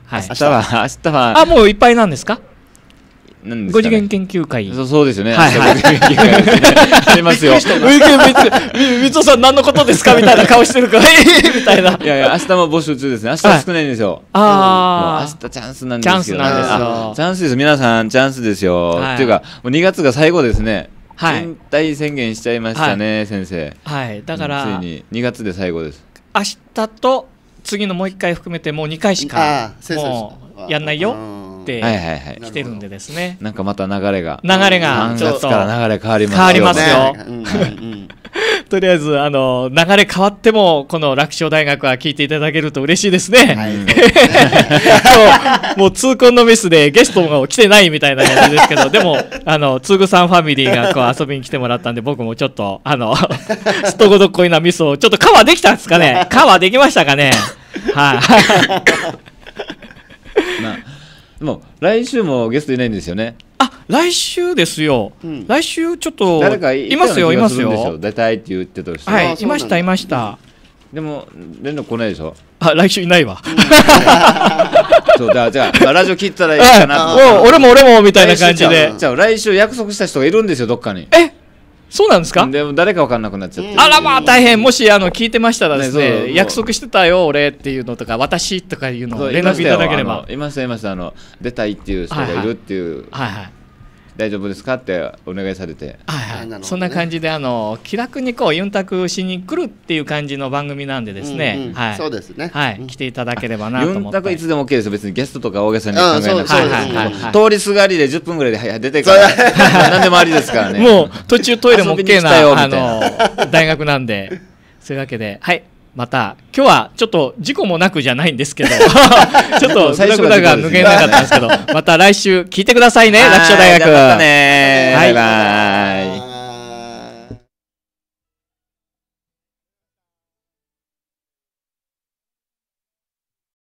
はい、 明日は明日はあ、もういっぱいなんですか？ なんですかね、 ご次元研究会。 そう、そうですよね。 はいはい。 ありますよ。 みつおさん何のことですかみたいな顔してるからみたいな。 いやいや、明日も募集中ですね。明日は少ないんですよ。 ああ。 明日チャンスなんですよ。 チャンスなんですよ。 チャンスです。皆さんチャンスですよ。っていうか、もうにがつが最後ですね。引退宣言しちゃいましたね、先生。 はい。だからついににがつで最後です。 明日と次のもういっかい含めてもうにかいしかもうやんないよって来てるんでですね。 なんかまた流れが流れがちょっとから流れ変わりますよ。 変わりますよ。とりあえずあの流れ変わってもこの楽勝大学は聞いていただけると嬉しいですね。もう痛恨のミスでゲストが来てないみたいな感じですけど、でもあのつぐさんファミリーがこう遊びに来てもらったんで、僕もちょっとあのすとこどっこいなミスをちょっとカバーできたんですかね。カバーできましたかね。はい。 まあでも来週もゲストいないんですよね。 あ、来週ですよ。うん、来週ちょっと誰かいますよいますよ。 出たいって言ってた人。 はい、いましたいました。 でも連絡来ないでしょ。 あ、来週いないわ。 そうだ、じゃあラジオ切ったらいいかな。 お、俺も俺もみたいな感じで。 じゃあ来週約束した人がいるんですよ、どっかに。 え、そうなんですか？ でも誰か分かんなくなっちゃって。 あらまあ大変。もしあの聞いてましたらですね、約束してたよ俺っていうのとか、私とかいうのを連絡いただければ。 いましたいました。あの出たいっていう人がいるっていう。はいはい。大丈夫ですかってお願いされて、 はいはい、そんな感じであの気楽にこうユンタクしに来るっていう感じの番組なんでですね、うんうん、はい、 そうですね、 はい、来ていただければなと思って。 ユンタクいつでも OK ですよ。別にゲストとか大げさに考えなくて、通りすがりでじゅっぷんぐらいで出てから何でもありですからね。 もう途中トイレも OK なあの大学なんで、そういうわけで、はい。また今日はちょっと事故もなくじゃないんですけどちょっとグダグダが抜けなかったんですけどまた来週聞いてくださいね、楽勝大学。 またね、バイバイ。